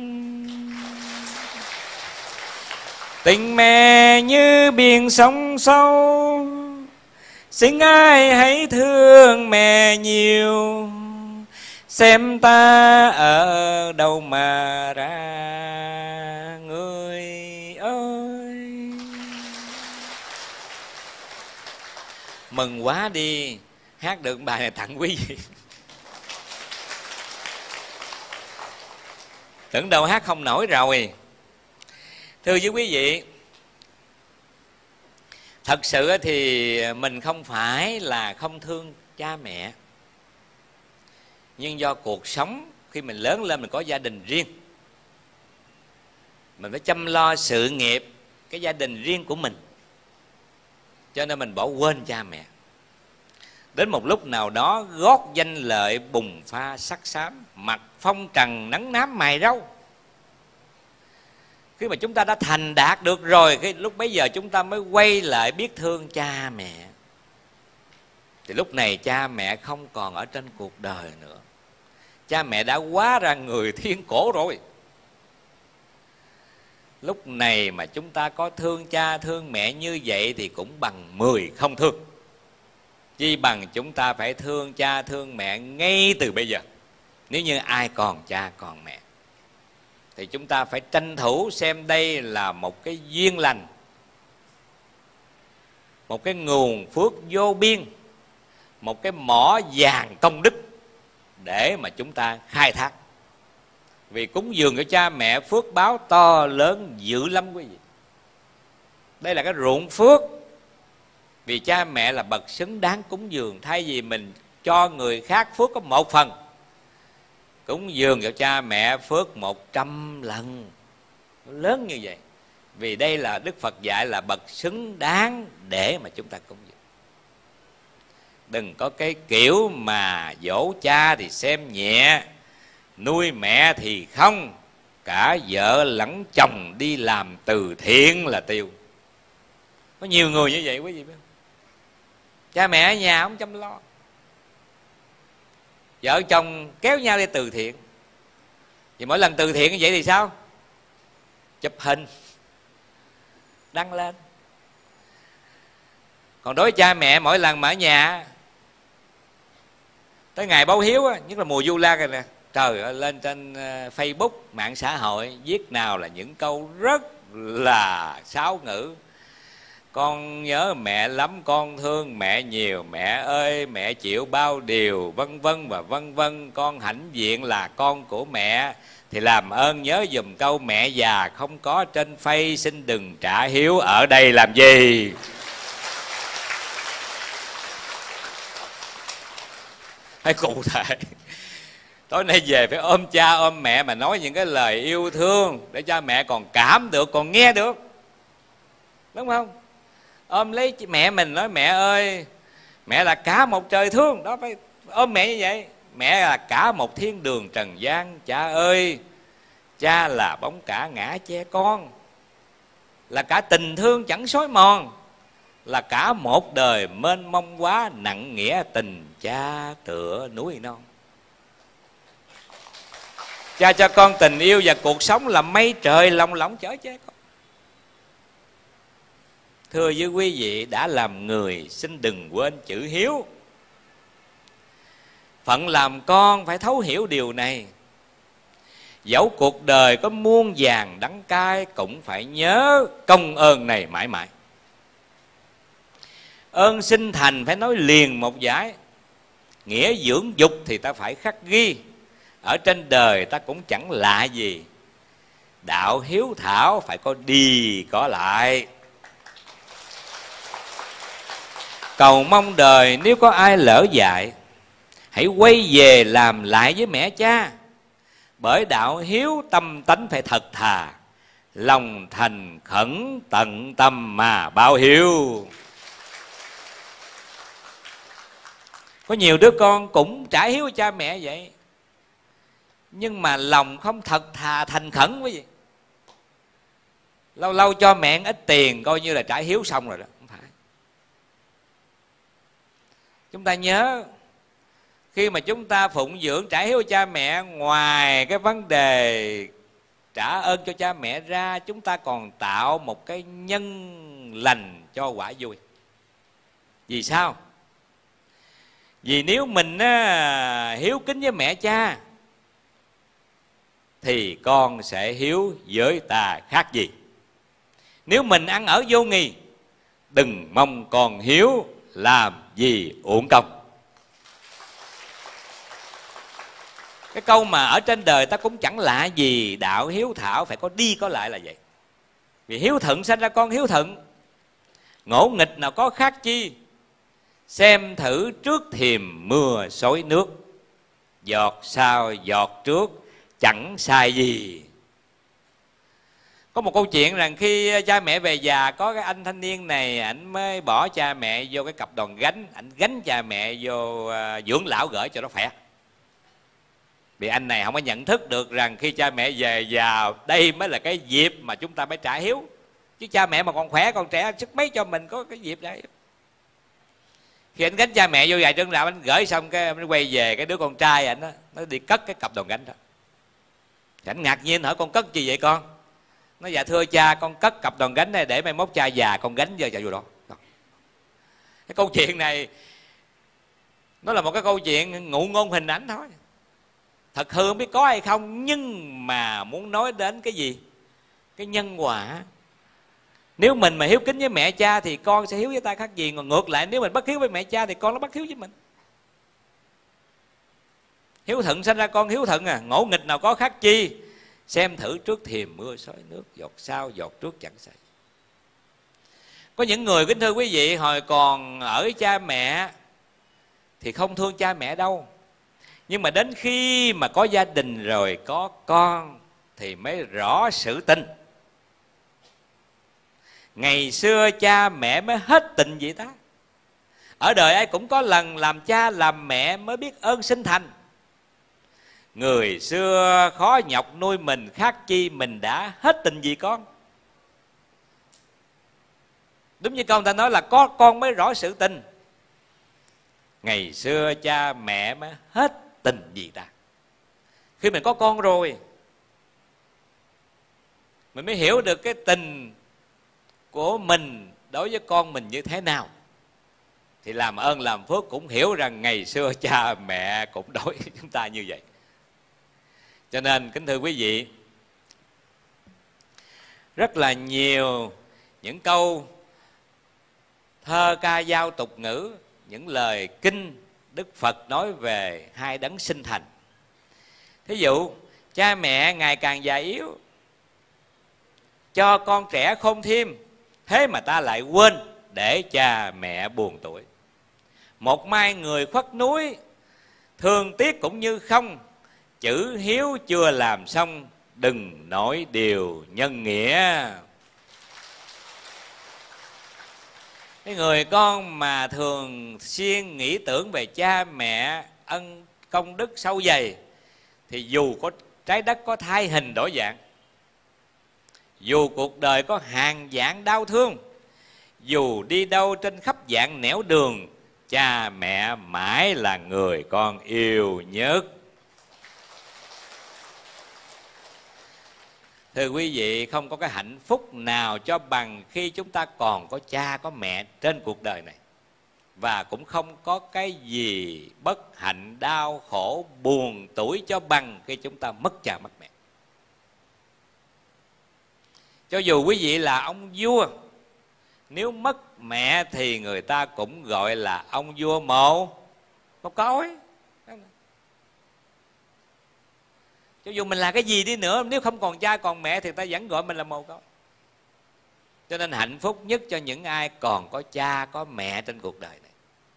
Tình mẹ như biển sông sâu, xin ai hãy thương mẹ nhiều. Xem ta ở đâu mà ra người ơi. Mừng quá đi, hát được bài này tặng quý vị. Tưởng đâu hát không nổi rồi. Thưa với quý vị, thật sự thì mình không phải là không thương cha mẹ, nhưng do cuộc sống khi mình lớn lên mình có gia đình riêng, mình phải chăm lo sự nghiệp cái gia đình riêng của mình, cho nên mình bỏ quên cha mẹ. Đến một lúc nào đó gót danh lợi bùng pha sắc xám, mặt phong trần nắng nám mài râu. Khi mà chúng ta đã thành đạt được rồi, cái lúc bấy giờ chúng ta mới quay lại biết thương cha mẹ. Thì lúc này cha mẹ không còn ở trên cuộc đời nữa, cha mẹ đã hóa ra người thiên cổ rồi. Lúc này mà chúng ta có thương cha thương mẹ như vậy thì cũng bằng mười không thương. Chi bằng chúng ta phải thương cha thương mẹ ngay từ bây giờ. Nếu như ai còn cha còn mẹ thì chúng ta phải tranh thủ xem đây là một cái duyên lành, một cái nguồn phước vô biên, một cái mỏ vàng công đức để mà chúng ta khai thác. Vì cúng dường cho cha mẹ phước báo to lớn dữ lắm quý vị. Đây là cái ruộng phước. Vì cha mẹ là bậc xứng đáng cúng dường. Thay vì mình cho người khác phước có một phần, cúng dường cho cha mẹ phước một trăm lần. Lớn như vậy. Vì đây là Đức Phật dạy là bậc xứng đáng để mà chúng ta cúng dường. Đừng có cái kiểu mà dỗ cha thì xem nhẹ, nuôi mẹ thì không, cả vợ lẫn chồng đi làm từ thiện là tiêu. Có nhiều người như vậy quý vị biết không? Cha mẹ ở nhà không chăm lo, vợ chồng kéo nhau đi từ thiện. Thì mỗi lần từ thiện như vậy thì sao? Chụp hình đăng lên. Còn đối với cha mẹ, mỗi lần mà ở nhà tới ngày báo hiếu á, nhất là mùa Vu Lan này nè, trời ơi, lên trên Facebook, mạng xã hội viết nào là những câu rất là sáo ngữ. Con nhớ mẹ lắm, con thương mẹ nhiều, mẹ ơi mẹ chịu bao điều, vân vân và vân vân. Con hãnh diện là con của mẹ, thì làm ơn nhớ dùm câu mẹ già không có trên Face, xin đừng trả hiếu ở đây làm gì. Hãy cụ thể tối nay về phải ôm cha ôm mẹ mà nói những cái lời yêu thương để cha mẹ còn cảm được, còn nghe được, đúng không? Ôm lấy mẹ mình nói mẹ ơi, mẹ là cả một trời thương. Đó, phải ôm mẹ như vậy. Mẹ là cả một thiên đường trần gian. Cha ơi, cha là bóng cả ngã che con, là cả tình thương chẳng xói mòn, là cả một đời mênh mông quá, nặng nghĩa tình cha tựa núi non. Cha cho con tình yêu và cuộc sống là mây trời lòng lỏng chở che con. Thưa với quý vị, đã làm người xin đừng quên chữ hiếu. Phận làm con phải thấu hiểu điều này. Dẫu cuộc đời có muôn vàn đắng cay, cũng phải nhớ công ơn này mãi mãi. Ơn sinh thành phải nói liền một giải. Nghĩa dưỡng dục thì ta phải khắc ghi. Ở trên đời ta cũng chẳng lạ gì. Đạo hiếu thảo phải có đi có lại. Cầu mong đời nếu có ai lỡ dại, hãy quay về làm lại với mẹ cha. Bởi đạo hiếu tâm tánh phải thật thà, lòng thành khẩn tận tâm mà báo hiếu. Có nhiều đứa con cũng trả hiếu cha mẹ vậy, nhưng mà lòng không thật thà thành khẩn quý vị. Lâu lâu cho mẹ ít tiền coi như là trả hiếu xong rồi đó. Không phải. Chúng ta nhớ, khi mà chúng ta phụng dưỡng trả hiếu cha mẹ, ngoài cái vấn đề trả ơn cho cha mẹ ra, chúng ta còn tạo một cái nhân lành cho quả vui. Vì sao? Vì nếu mình á, hiếu kính với mẹ cha thì con sẽ hiếu với ta khác gì. Nếu mình ăn ở vô nghi, đừng mong con hiếu làm gì uổng công. Cái câu mà ở trên đời ta cũng chẳng lạ gì, đạo hiếu thảo phải có đi có lại là vậy. Vì hiếu thuận sanh ra con hiếu thuận, ngỗ nghịch nào có khác chi, xem thử trước thềm mưa xối nước, giọt sau giọt trước chẳng sai gì. Có một câu chuyện rằng khi cha mẹ về già, có cái anh thanh niên này ảnh mới bỏ cha mẹ vô cái cặp đòn gánh, ảnh gánh cha mẹ vô dưỡng lão gửi cho nó khỏe. Vì anh này không có nhận thức được rằng khi cha mẹ về già, đây mới là cái dịp mà chúng ta mới trả hiếu. Chứ cha mẹ mà còn khỏe còn trẻ sức mấy cho mình có cái dịp đấy. Khi anh gánh cha mẹ vô vài trân lão, anh gửi xong cái anh quay về, cái đứa con trai anh đó, nó đi cất cái cặp đòn gánh đó. Thì anh ngạc nhiên hỏi con cất gì vậy con? Nó dạ thưa cha, con cất cặp đòn gánh này để mai mốt cha già con gánh vô vô đó. Cái câu chuyện này nó là một cái câu chuyện ngụ ngôn hình ảnh thôi. Thật hư không biết có hay không, nhưng mà muốn nói đến cái gì? Cái nhân quả. Nếu mình mà hiếu kính với mẹ cha thì con sẽ hiếu với ta khác gì. Còn ngược lại, nếu mình bất hiếu với mẹ cha thì con nó bất hiếu với mình. Hiếu thuận sanh ra con hiếu thuận à, ngỗ nghịch nào có khác chi, xem thử trước thềm mưa xối nước, giọt sau giọt trước chẳng sai. Có những người kính thưa quý vị, hồi còn ở với cha mẹ thì không thương cha mẹ đâu, nhưng mà đến khi mà có gia đình rồi, có con thì mới rõ sự tình. Ngày xưa cha mẹ mới hết tình vậy ta. Ở đời ai cũng có lần làm cha làm mẹ mới biết ơn sinh thành. Người xưa khó nhọc nuôi mình, khác chi mình đã hết tình vì con. Đúng như câu người ta nói là có con mới rõ sự tình. Ngày xưa cha mẹ mới hết tình vì ta. Khi mình có con rồi, mình mới hiểu được cái tình của mình đối với con mình như thế nào. Thì làm ơn làm phước cũng hiểu rằng ngày xưa cha mẹ cũng đối với chúng ta như vậy. Cho nên kính thưa quý vị, rất là nhiều những câu thơ ca dao tục ngữ, những lời kinh Đức Phật nói về hai đấng sinh thành. Thí dụ cha mẹ ngày càng già yếu, cho con trẻ khôn thêm, thế mà ta lại quên để cha mẹ buồn tuổi. Một mai người khuất núi, thương tiếc cũng như không, chữ hiếu chưa làm xong, đừng nói điều nhân nghĩa. Cái người con mà thường xuyên nghĩ tưởng về cha mẹ ân công đức sâu dày, thì dù có trái đất có thay hình đổi dạng, dù cuộc đời có hàng vạn đau thương, dù đi đâu trên khắp vạn nẻo đường, cha mẹ mãi là người con yêu nhất. Thưa quý vị, không có cái hạnh phúc nào cho bằng khi chúng ta còn có cha có mẹ trên cuộc đời này. Và cũng không có cái gì bất hạnh, đau khổ, buồn tủi cho bằng khi chúng ta mất cha mất mẹ. Cho dù quý vị là ông vua, nếu mất mẹ thì người ta cũng gọi là ông vua mồ một côi. Cho dù mình là cái gì đi nữa, nếu không còn cha còn mẹ thì ta vẫn gọi mình là mồ côi. Cho nên hạnh phúc nhất cho những ai còn có cha có mẹ trên cuộc đời này.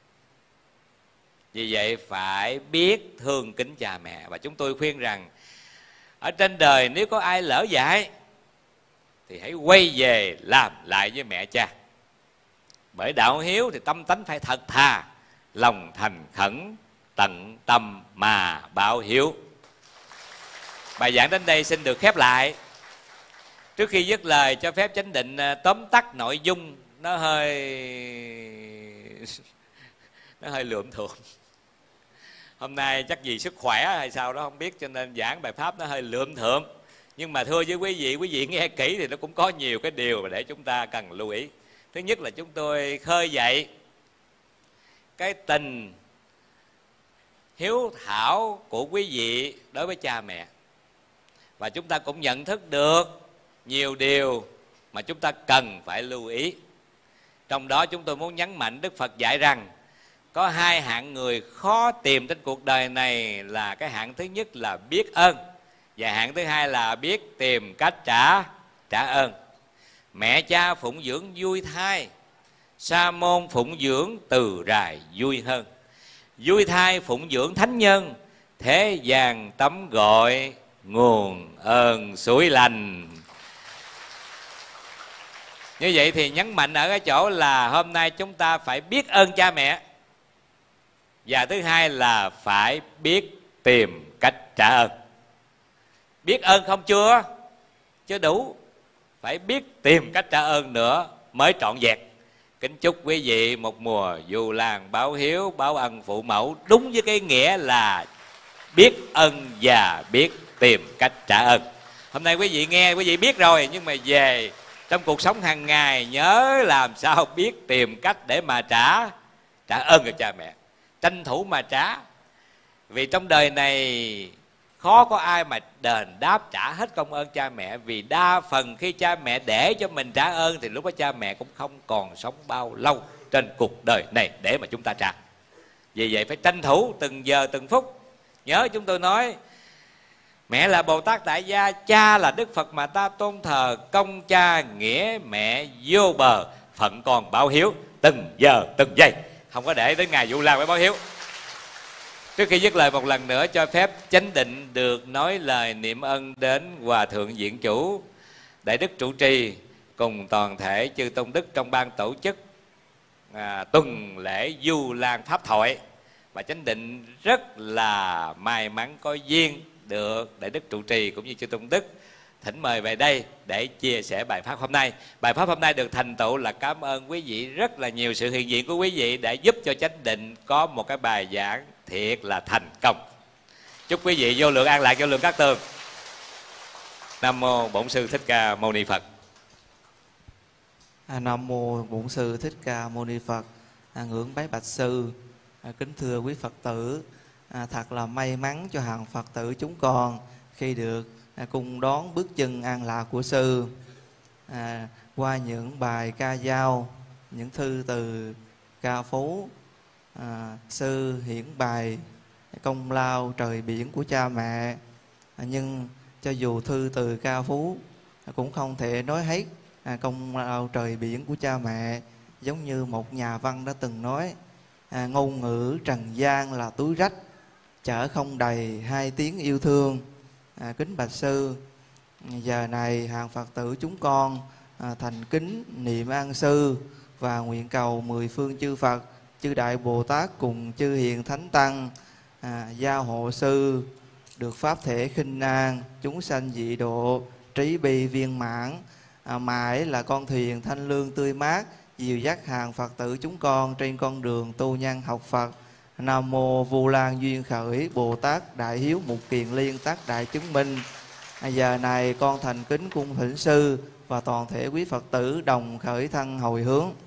Vì vậy phải biết thương kính cha mẹ. Và chúng tôi khuyên rằng ở trên đời nếu có ai lỡ dại thì hãy quay về làm lại với mẹ cha. Bởi đạo hiếu thì tâm tánh phải thật thà, lòng thành khẩn, tận tâm mà báo hiếu. Bài giảng đến đây xin được khép lại. Trước khi dứt lời, cho phép chánh định tóm tắt nội dung. Nó hơi Nó hơi lượm thượm. Hôm nay chắc vì sức khỏe hay sao đó không biết, cho nên giảng bài pháp nó hơi lượm thượm. Nhưng mà thưa với quý vị, quý vị nghe kỹ thì nó cũng có nhiều cái điều mà để chúng ta cần lưu ý. Thứ nhất là chúng tôi khơi dậy cái tình hiếu thảo của quý vị đối với cha mẹ. Và chúng ta cũng nhận thức được nhiều điều mà chúng ta cần phải lưu ý. Trong đó chúng tôi muốn nhấn mạnh Đức Phật dạy rằng có hai hạng người khó tìm trên cuộc đời này, là cái hạng thứ nhất là biết ơn, và hạng thứ hai là biết tìm cách trả trả ơn. Mẹ cha phụng dưỡng vui thai, sa môn phụng dưỡng từ rài vui hơn. Vui thai phụng dưỡng thánh nhân, thế gian tấm gọi nguồn ơn suối lành. Như vậy thì nhấn mạnh ở cái chỗ là hôm nay chúng ta phải biết ơn cha mẹ, và thứ hai là phải biết tìm cách trả ơn. Biết ơn không chưa chưa đủ, phải biết tìm cách trả ơn nữa mới trọn vẹn. Kính chúc quý vị một mùa du lan báo hiếu, báo ân phụ mẫu, đúng với cái nghĩa là biết ơn và biết tìm cách trả ơn. Hôm nay quý vị nghe, quý vị biết rồi, nhưng mà về trong cuộc sống hàng ngày nhớ làm sao biết tìm cách để mà trả trả ơn cho cha mẹ, tranh thủ mà trả. Vì trong đời này khó có ai mà đền đáp trả hết công ơn cha mẹ. Vì đa phần khi cha mẹ để cho mình trả ơn thì lúc đó cha mẹ cũng không còn sống bao lâu trên cuộc đời này để mà chúng ta trả. Vì vậy phải tranh thủ từng giờ từng phút. Nhớ chúng tôi nói mẹ là Bồ Tát Tại Gia, cha là Đức Phật mà ta tôn thờ, công cha nghĩa mẹ vô bờ, phận còn báo hiếu từng giờ từng giây, không có để đến ngày Vu Lan mới báo hiếu. Trước khi dứt lời một lần nữa, cho phép chánh định được nói lời niệm ân đến Hòa Thượng Viện Chủ, Đại Đức trụ trì cùng toàn thể chư tôn đức trong ban tổ chức à, tuần lễ Vu Lan Pháp thoại. Và chánh định rất là may mắn có duyên được Đại Đức trụ trì cũng như chư tôn đức thỉnh mời về đây để chia sẻ bài pháp hôm nay. Bài pháp hôm nay được thành tựu là cảm ơn quý vị rất là nhiều, sự hiện diện của quý vị đã giúp cho chánh định có một cái bài giảng thiệt là thành công. Chúc quý vị vô lượng an lạc, vô lượng các tường. Nam mô Bổn Sư Thích Ca Mâu Ni Phật. À, Nam mô Bổn Sư Thích Ca Mâu Ni Phật. À, ngưỡng bái bạch sư. À, kính thưa quý Phật tử, à, thật là may mắn cho hàng Phật tử chúng con khi được à, cùng đón bước chân an lạc của sư. À, qua những bài ca dao, những thư từ ca phú, à, sư hiển bày công lao trời biển của cha mẹ. À, nhưng cho dù thư từ ca phú cũng không thể nói hết à, công lao trời biển của cha mẹ. Giống như một nhà văn đã từng nói, à, ngôn ngữ trần gian là túi rách, chở không đầy hai tiếng yêu thương. À, kính bạch sư, giờ này hàng Phật tử chúng con à, thành kính niệm an sư và nguyện cầu mười phương chư Phật, chư Đại Bồ Tát cùng chư Hiền Thánh Tăng à, gia hộ sư được pháp thể khinh an, chúng sanh dị độ, trí bi viên mãn, à, mãi là con thuyền thanh lương tươi mát, dìu dắt hàng Phật tử chúng con trên con đường tu nhân học Phật. Nam mô Vu Lan Duyên Khởi Bồ Tát Đại Hiếu Mục Kiền Liên Tác Đại Chứng Minh. À, giờ này con thành kính cung thỉnh sư và toàn thể quý Phật tử đồng khởi thân hồi hướng.